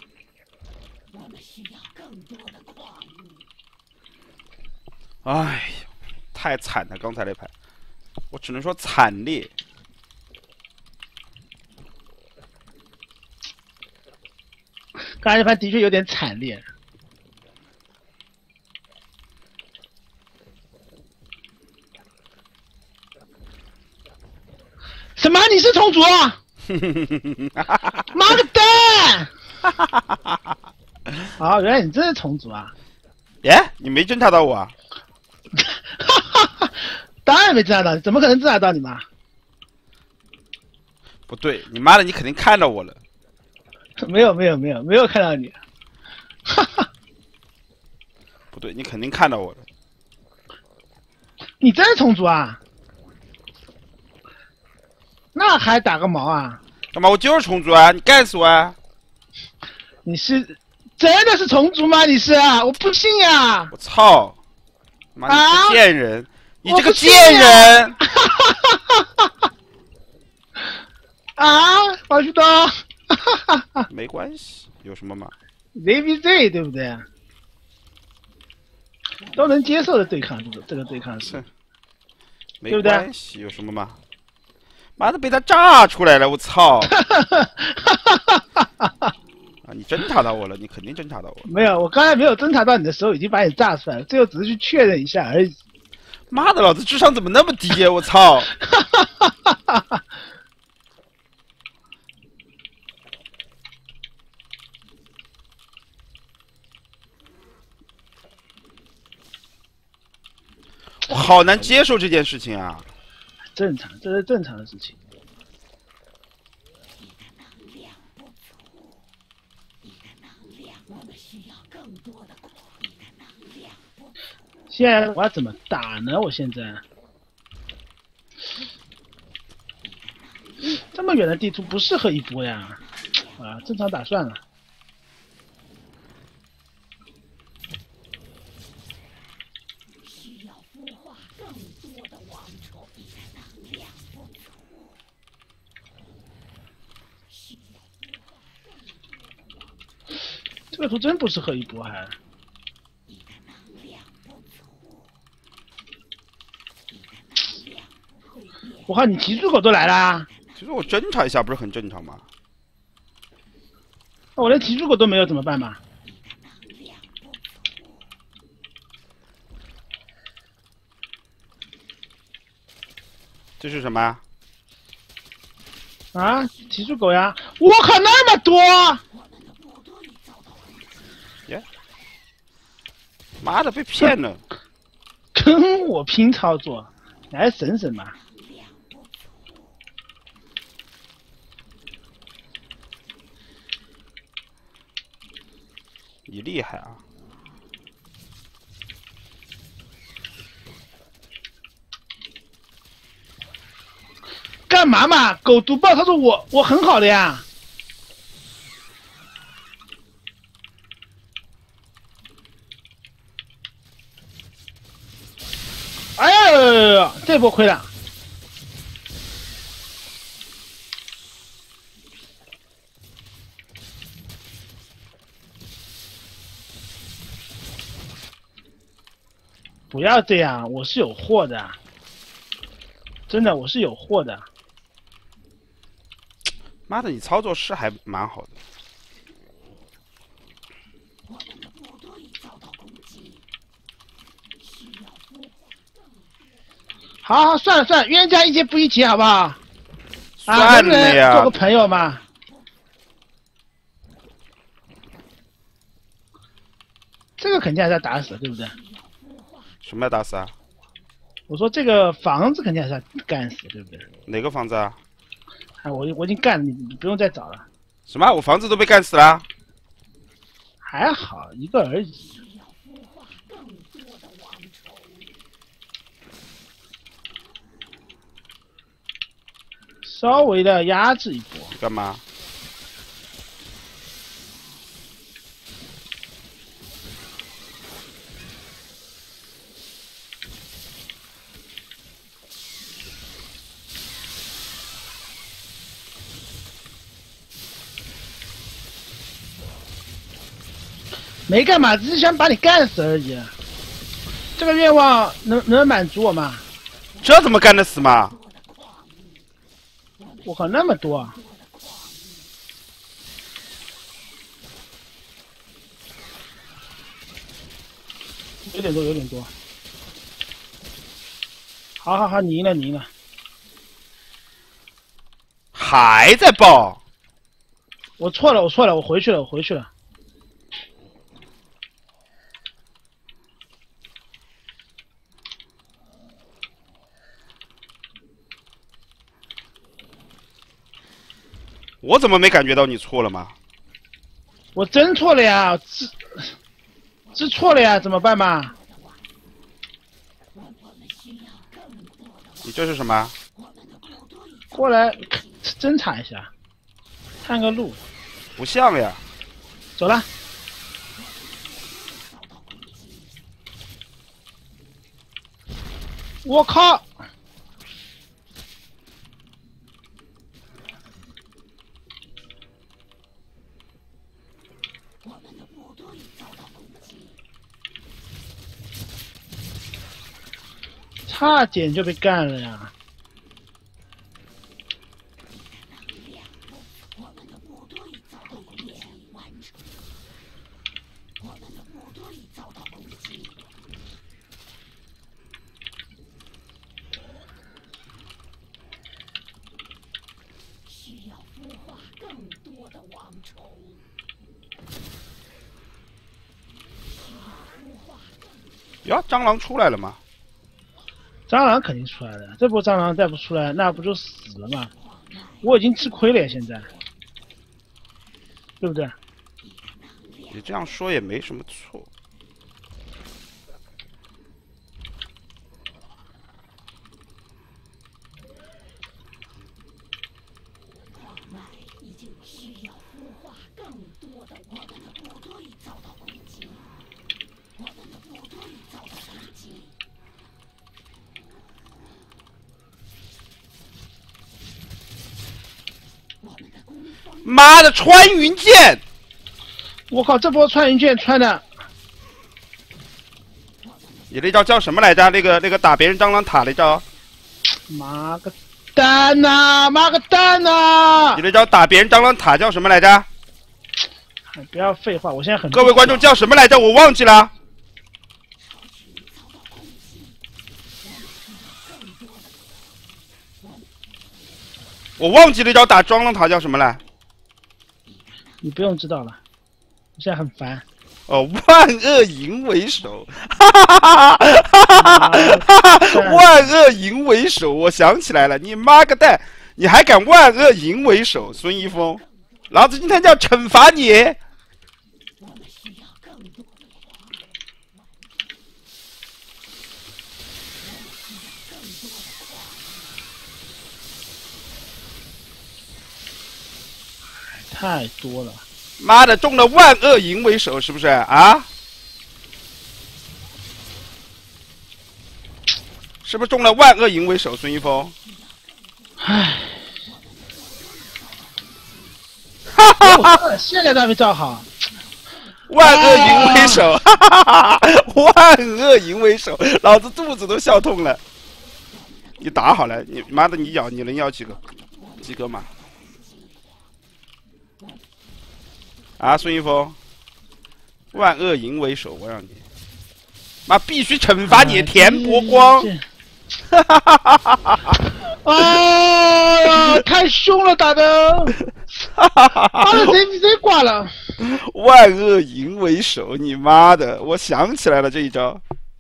哎呀，太惨了！刚才那盘，我只能说惨烈。 刚才那盘的确有点惨烈。什么？你是重组啊？妈个蛋！好，原来你真是重组啊！ 耶，你没侦察到我啊？ 当然没侦察到你，怎么可能侦察到你嘛？ 不对，你妈的，你肯定看到我了。 没有看到你。哈哈， 不对，你肯定看到我了。 你真是虫族啊？那还打个毛啊？ 干嘛？我就是虫族啊！你干死我啊！ 你是真的是虫族吗？你是啊？我不信呀！ 我操！妈，你啊个贱人！你这个我不信贱人！ 啊，宝旭东， 没关系，有什么嘛？ ZVZ 对不对？都能接受的对抗，这个对抗是， 没对不对关系，有什么嘛？妈的，被他炸出来了！我操！啊，你侦查到我了，你肯定侦查到我了。 没有，我刚才没有侦查到你的时候，已经把你炸出来了，最后只是去确认一下而已。 妈的，老子智商怎么那么低呀！我操！我好难接受这件事情啊！ 正常，这是正常的事情。现在我要怎么打呢？我现在这么远的地图不适合一波呀，啊，正常打算了。这个图真不适合一波还。我靠，你提猪狗都来啦！ 其实我侦查一下不是很正常吗？ 我连提猪狗都没有怎么办嘛？ 这是什么？ 啊，提猪狗呀！我靠，那么多！ 耶！妈的，被骗了！ 跟我拼操作，你还省省吧。 你厉害啊！ 干嘛嘛？狗毒爆，他说我很好的呀。哎呀，这波亏了。不要这样，我是有货的，真的我是有货的。 妈的，你操作是还蛮好的。 好，算了，冤家宜解不宜结，好不好？ 算了呀， 做个朋友嘛。这个肯定还是要打死，对不对？ 什么要打死啊？ 我说这个房子肯定还是要干死，对不对？ 哪个房子啊？ 哎，我已经干了，你不用再找了。 什么？我房子都被干死了？ 还好一个而已。稍微的压制一波。 干嘛？ 没干嘛，只是想把你干死而已。这个愿望能满足我吗？ 这怎么干得死嘛？ 我靠，那么多啊！有点多。好，你赢了。 还在爆？ 我错了，我回去了。 我怎么没感觉到你错了吗？ 我真错了呀，知错了呀，怎么办嘛？ 你这是什么？ 过来侦查一下，探个路。 不像呀。 走了。我靠！差点就被干了呀！ 呀，蟑螂出来了吗？ 蟑螂肯定出来了，这波蟑螂再不出来，那不就死了吗？我已经吃亏了呀，现在，对不对？ 你这样说也没什么错。妈的，穿云箭！ 我靠，这波穿云箭穿的， 你那招叫什么来着？那个打别人蟑螂塔那招？ 妈个蛋呐！妈个蛋呐！ 你那招打别人蟑螂塔叫什么来着？ 不要废话，我现在很…… 各位观众叫什么来着？我忘记了。我忘记那招打蟑螂塔叫什么了。 你不用知道了，我现在很烦。 哦，万恶淫为首，哈哈哈哈哈哈！万恶淫为首，我想起来了，你妈个蛋，你还敢万恶淫为首，孙一峰，老子今天就要惩罚你！ 太多了。 妈的，中了万恶淫为首，是不是啊？是不是中了万恶淫为首，孙一峰？ 唉，哈哈，现在都还没照好。 万恶淫为首，哈哈哈哈！万恶淫为首，老子肚子都笑痛了。你打好了，你妈的，你能咬几个？几个嘛？啊，孙一峰，万恶淫为首，我让你，妈必须惩罚你田伯光！哈哈哈哈哈哈！ 哎呀，太凶了打的！ 哈哈哈哈！ 妈的，谁挂了？ 万恶淫为首，你妈的！我想起来了这一招，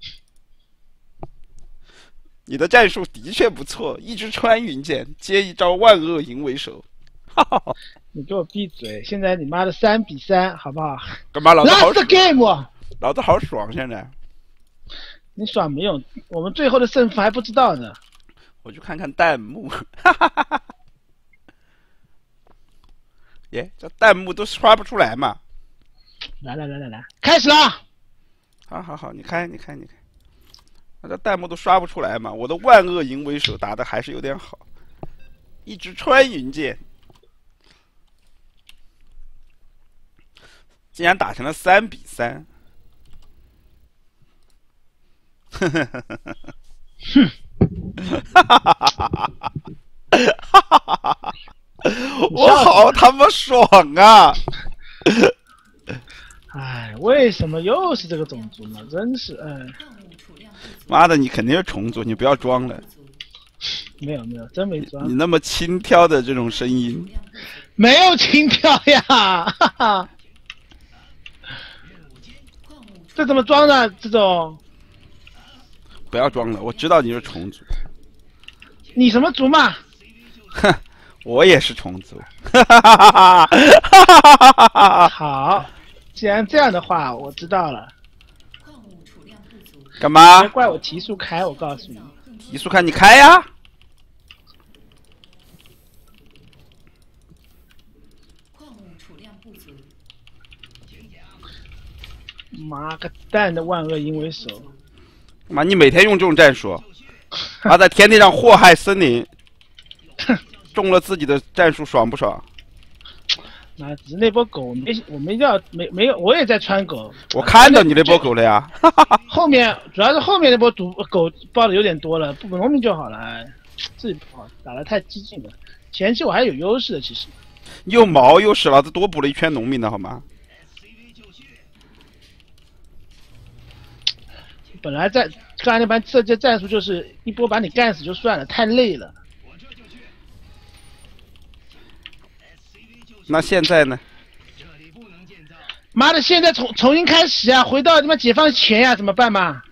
你的战术的确不错，一支穿云箭接一招万恶淫为首。哈哈哈！ 你给我闭嘴！现在你妈的3-3，好不好？ 干嘛？老子好爽 Last game， 老子好爽！现在你爽没用，我们最后的胜负还不知道呢。 我去看看弹幕，哈哈哈哈！耶，这弹幕都刷不出来嘛！ 来，开始了！ 好，你开，那这弹幕都刷不出来嘛！我的万恶淫为首打的还是有点好，一支穿云箭。竟然打成了3-3，哼，哈哈哈哈！我好他妈爽啊！ 哎，为什么又是这个种族呢？真是妈的，你肯定是重组，你不要装了。 没有，真没装。 你那么轻佻的这种声音， 没有轻佻呀！哈哈。这怎么装的？这种不要装了，我知道你是重组。 你什么族嘛？ 哼， 我也是虫族。哈哈哈哈哈哈！ 好，既然这样的话，我知道了。 矿物储量不足， 干嘛别？怪我提速开，我告诉你。 提速看你开呀！ 矿物储量不足， 妈个蛋的万恶淫为首！ 妈，你每天用这种战术，还在天地上祸害森林，中了自己的战术爽不爽？ 那只是那波狗我没要没有，我也在穿狗。 我看到你那波狗了呀！ 后面主要是后面那波狗爆的有点多了，不农民就好了。哎，自己不好，打得太激进了。前期我还有优势的，其实。 又毛又屎，老子多补了一圈农民的好吗？ 本来在刚才那盘这战术就是一波把你干死就算了，太累了。 那现在呢？ 妈的，现在重新开始啊，回到他妈解放前呀，怎么办嘛？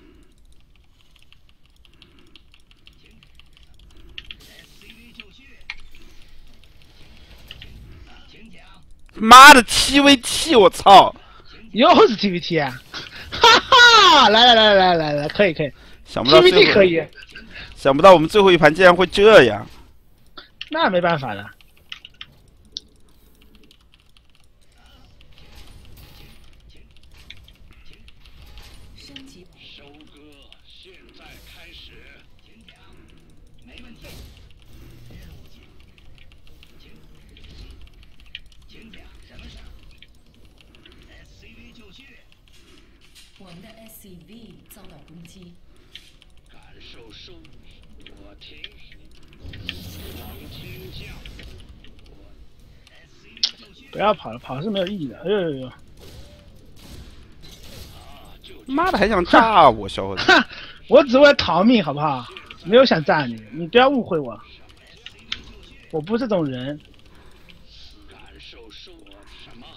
妈的，7v7，我操！ 又是 TVT 啊！哈哈，来，可以想不到最后 ，TVT 可以。 想不到我们最后一盘竟然会这样。 那没办法了。 升级收割现在开始。请讲，没问题。任务请讲，什么事？SCV 就绪。 我们的 SCV 遭到攻击， 感受收，我听。王天将，SCV 就绪。 不要跑了，跑是没有意义的。哎呦， 妈的，还想炸我，小伙子！ 哈，我只为了逃命，好不好？没有想炸你，你不要误会我，我不是这种人。 感受收我什么？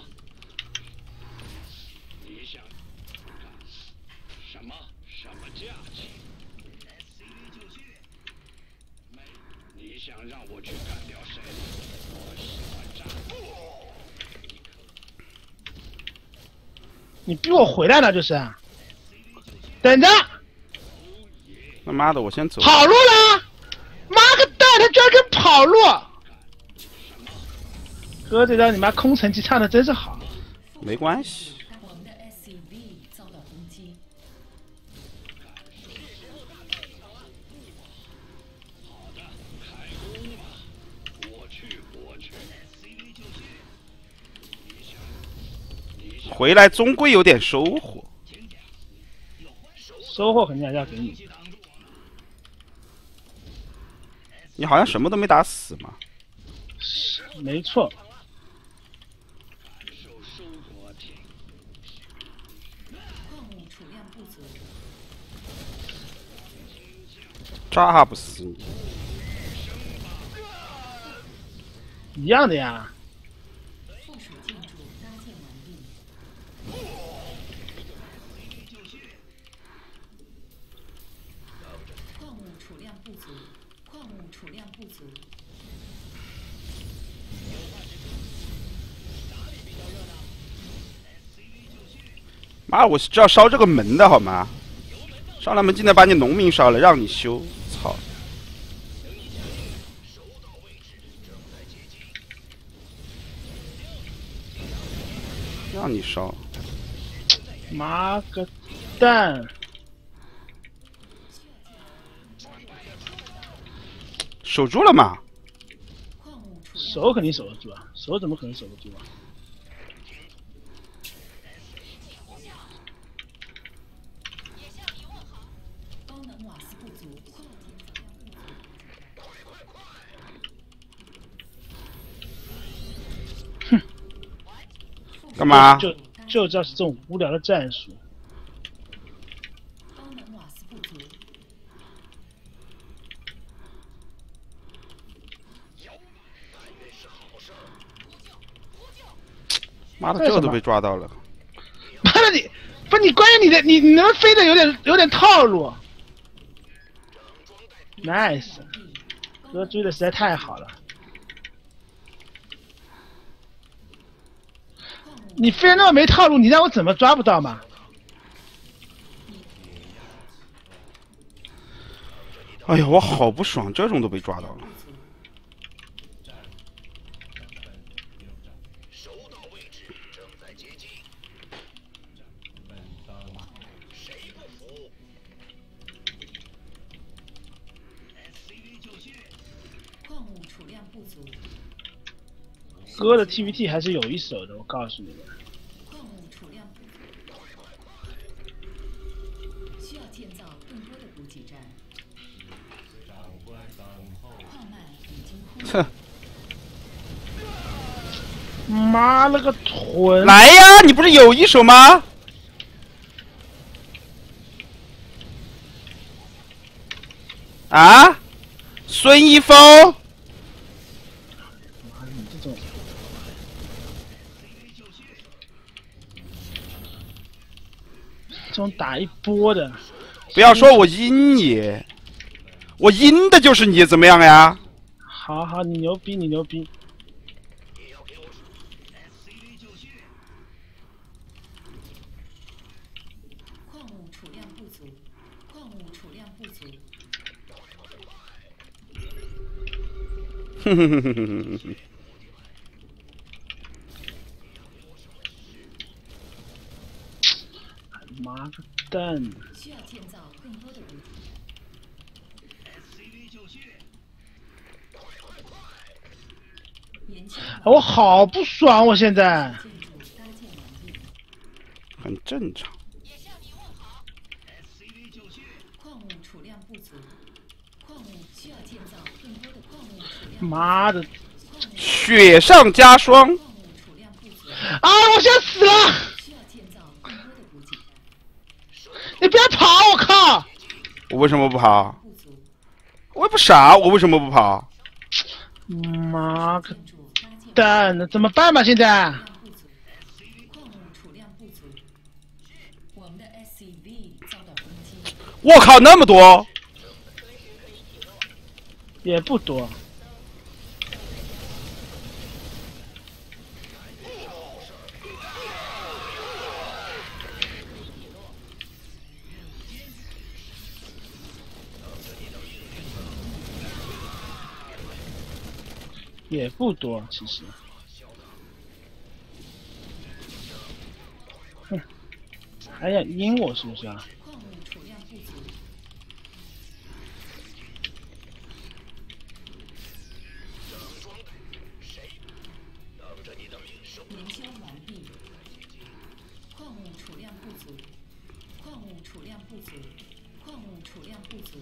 你想什么？什么价钱？SCV 就绪。没，你想让我去干掉谁？我喜欢炸。 你逼我回来了就是啊。等着， 他妈的，我先走。 跑路了！妈个蛋，他居然跟跑路！哥，这招你妈空城计唱的真是好。 没关系， 我们的 SCV 遭到攻击， 回来终归有点收获。 收获肯定还是要给你。 你好像什么都没打死嘛？ 没错。 矿物储量不足， 炸不死你！ 一样的呀。 附属建筑搭建完毕，矿物储量不足，矿物储量不足， 妈，我是知道烧这个门的好吗？上了门竟然把你农民烧了，让你修，操！让你烧， 妈个蛋！ 守住了嘛？ 矿物储量守肯定守得住啊，守怎么可能守得住啊？ 高能瓦斯不足，矿干嘛？ 就知道是这种无聊的战术。 高能瓦斯不足， 妈的，这个都被抓到了。 妈的你，不你关键你能飞的有点套路。Nice，哥追的实在太好了。 你非要那么没套路，你让我怎么抓不到嘛？ 哎呀，我好不爽，这种都被抓到了。 收到位置，正在接近。谁不服 ？SCV 就绪。 矿物储量不足， 哥的 TVT 还是有一手的，我告诉你们。 矿物储量不足，需要建造更多的补给站。矿脉已经枯哼， 妈了个臀！ 来呀，你不是有一手吗？啊，孙一峰， 妈，你这种打一波的， 不要说我阴你，我阴的就是你，怎么样呀？ 好好，你牛逼，你牛逼。 也要给我 SCV 就绪。 矿物储量不足，矿物储量不足， 哼哼哼哼哼哼。 妈个蛋！ 需要建造更多的补给。 SCV 就绪。 年轻我好不爽，我现在。 建筑搭建完毕， 很正常。 也向你问好。 SCV 就绪。 矿物储量不足，矿物需要建造更多的矿物储量。 妈的！ 雪上加霜。 矿物储量不足， 啊！我先死了！ 需要建造更多的补给站。 你别跑！我靠！ 我为什么不跑？ 不足， 我也不傻，我为什么不跑？ 妈个建筑搭建蛋的，怎么办吧？现在量不足，矿物储量不足，我们的 SCV 遭到攻击。 我靠，那么多！ 也不多。也不多，其实。哼，还想阴我是不是啊？ 矿物储量不足，研修完毕。矿物储量不足，矿物储量不足，矿物储量不足。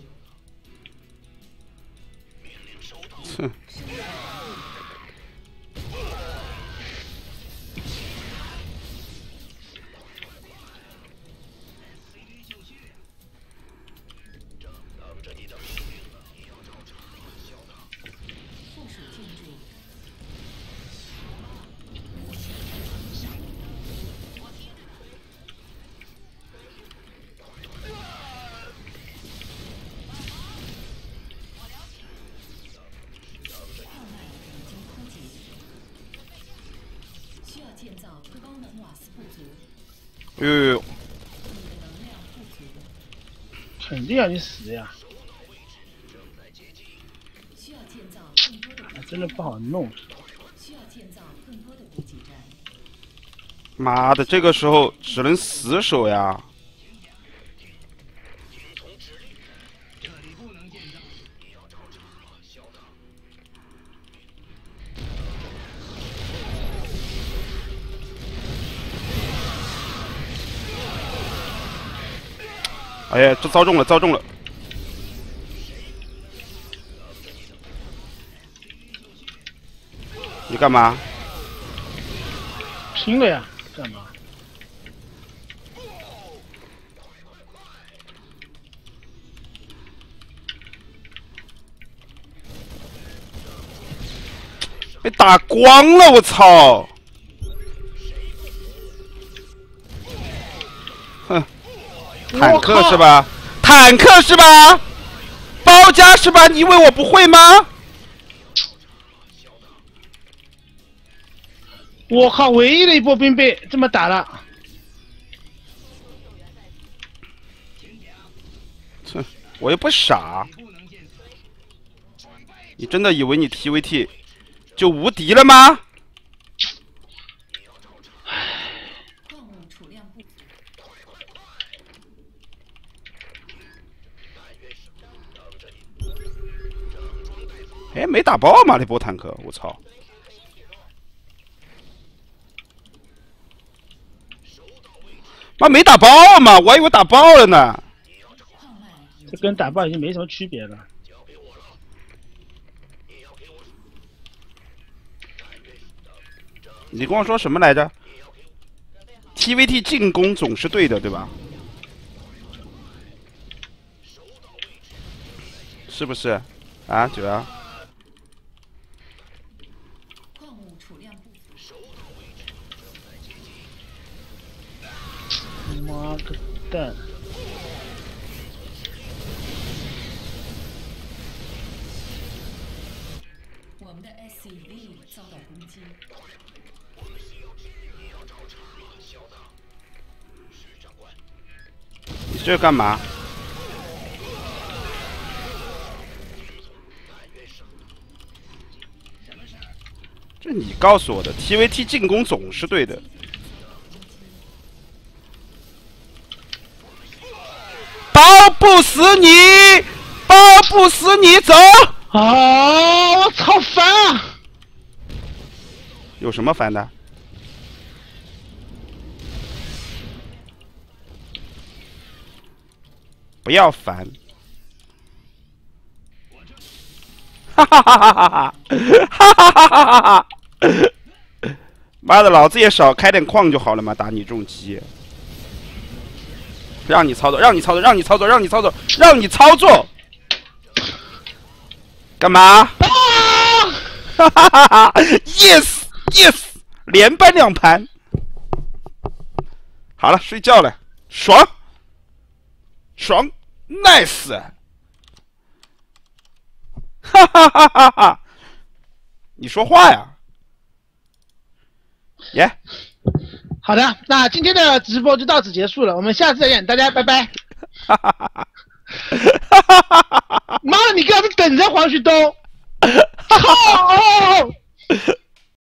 哼， 附属建筑，矿脉已经枯竭，需要建造高能瓦斯不足， 呦呦呦！ 你的能量不足， 肯定要你死呀！ 需要建造更多的补给真的不好弄。 需要建造更多的补给站。 妈的，这个时候只能死守呀！ 这里不能建造。你要找茬了，小子。 哎呀，这遭中了，遭中了！你干嘛？ 拼了呀！干嘛？ 被打光了，我操！哼，坦克是吧？坦克是吧？包夹是吧？你以为我不会吗？ 我靠，唯一的一波兵被这么打了。 哼，我又不傻。你真的以为你 TVT 就无敌了吗？ 矿物储量不足。 哎，没打爆吗？那波坦克，我操！妈没打爆吗？我还以为打爆了呢。 这跟打爆已经没什么区别了。 你跟我说什么来着 ？TVT 进攻总是对的，对吧？是不是？啊，九阳。 矿物储量不足。 妈个蛋！ 我们的 SCV 遭到攻击。 你这干嘛？这你告诉我的 ，TVT 进攻总是对的。包不死你，包不死你，走！ 啊！我操，烦啊！ 有什么烦的？不要烦！哈哈哈哈哈哈！哈哈哈哈哈哈！妈的，老子也少开点矿就好了嘛，打你这种鸡！让你操作，让你操作，让你操作，让你操作，让你操作！干嘛？哈哈哈哈 ！Yes yes， 连扳2盘。好了，睡觉了，爽，爽 ，nice！ 哈哈哈哈哈！你说话呀？耶、 好的，那今天的直播就到此结束了，我们下次再见，大家拜拜。 哈哈哈哈哈！ 妈的，你干嘛等着黄旭东？靠！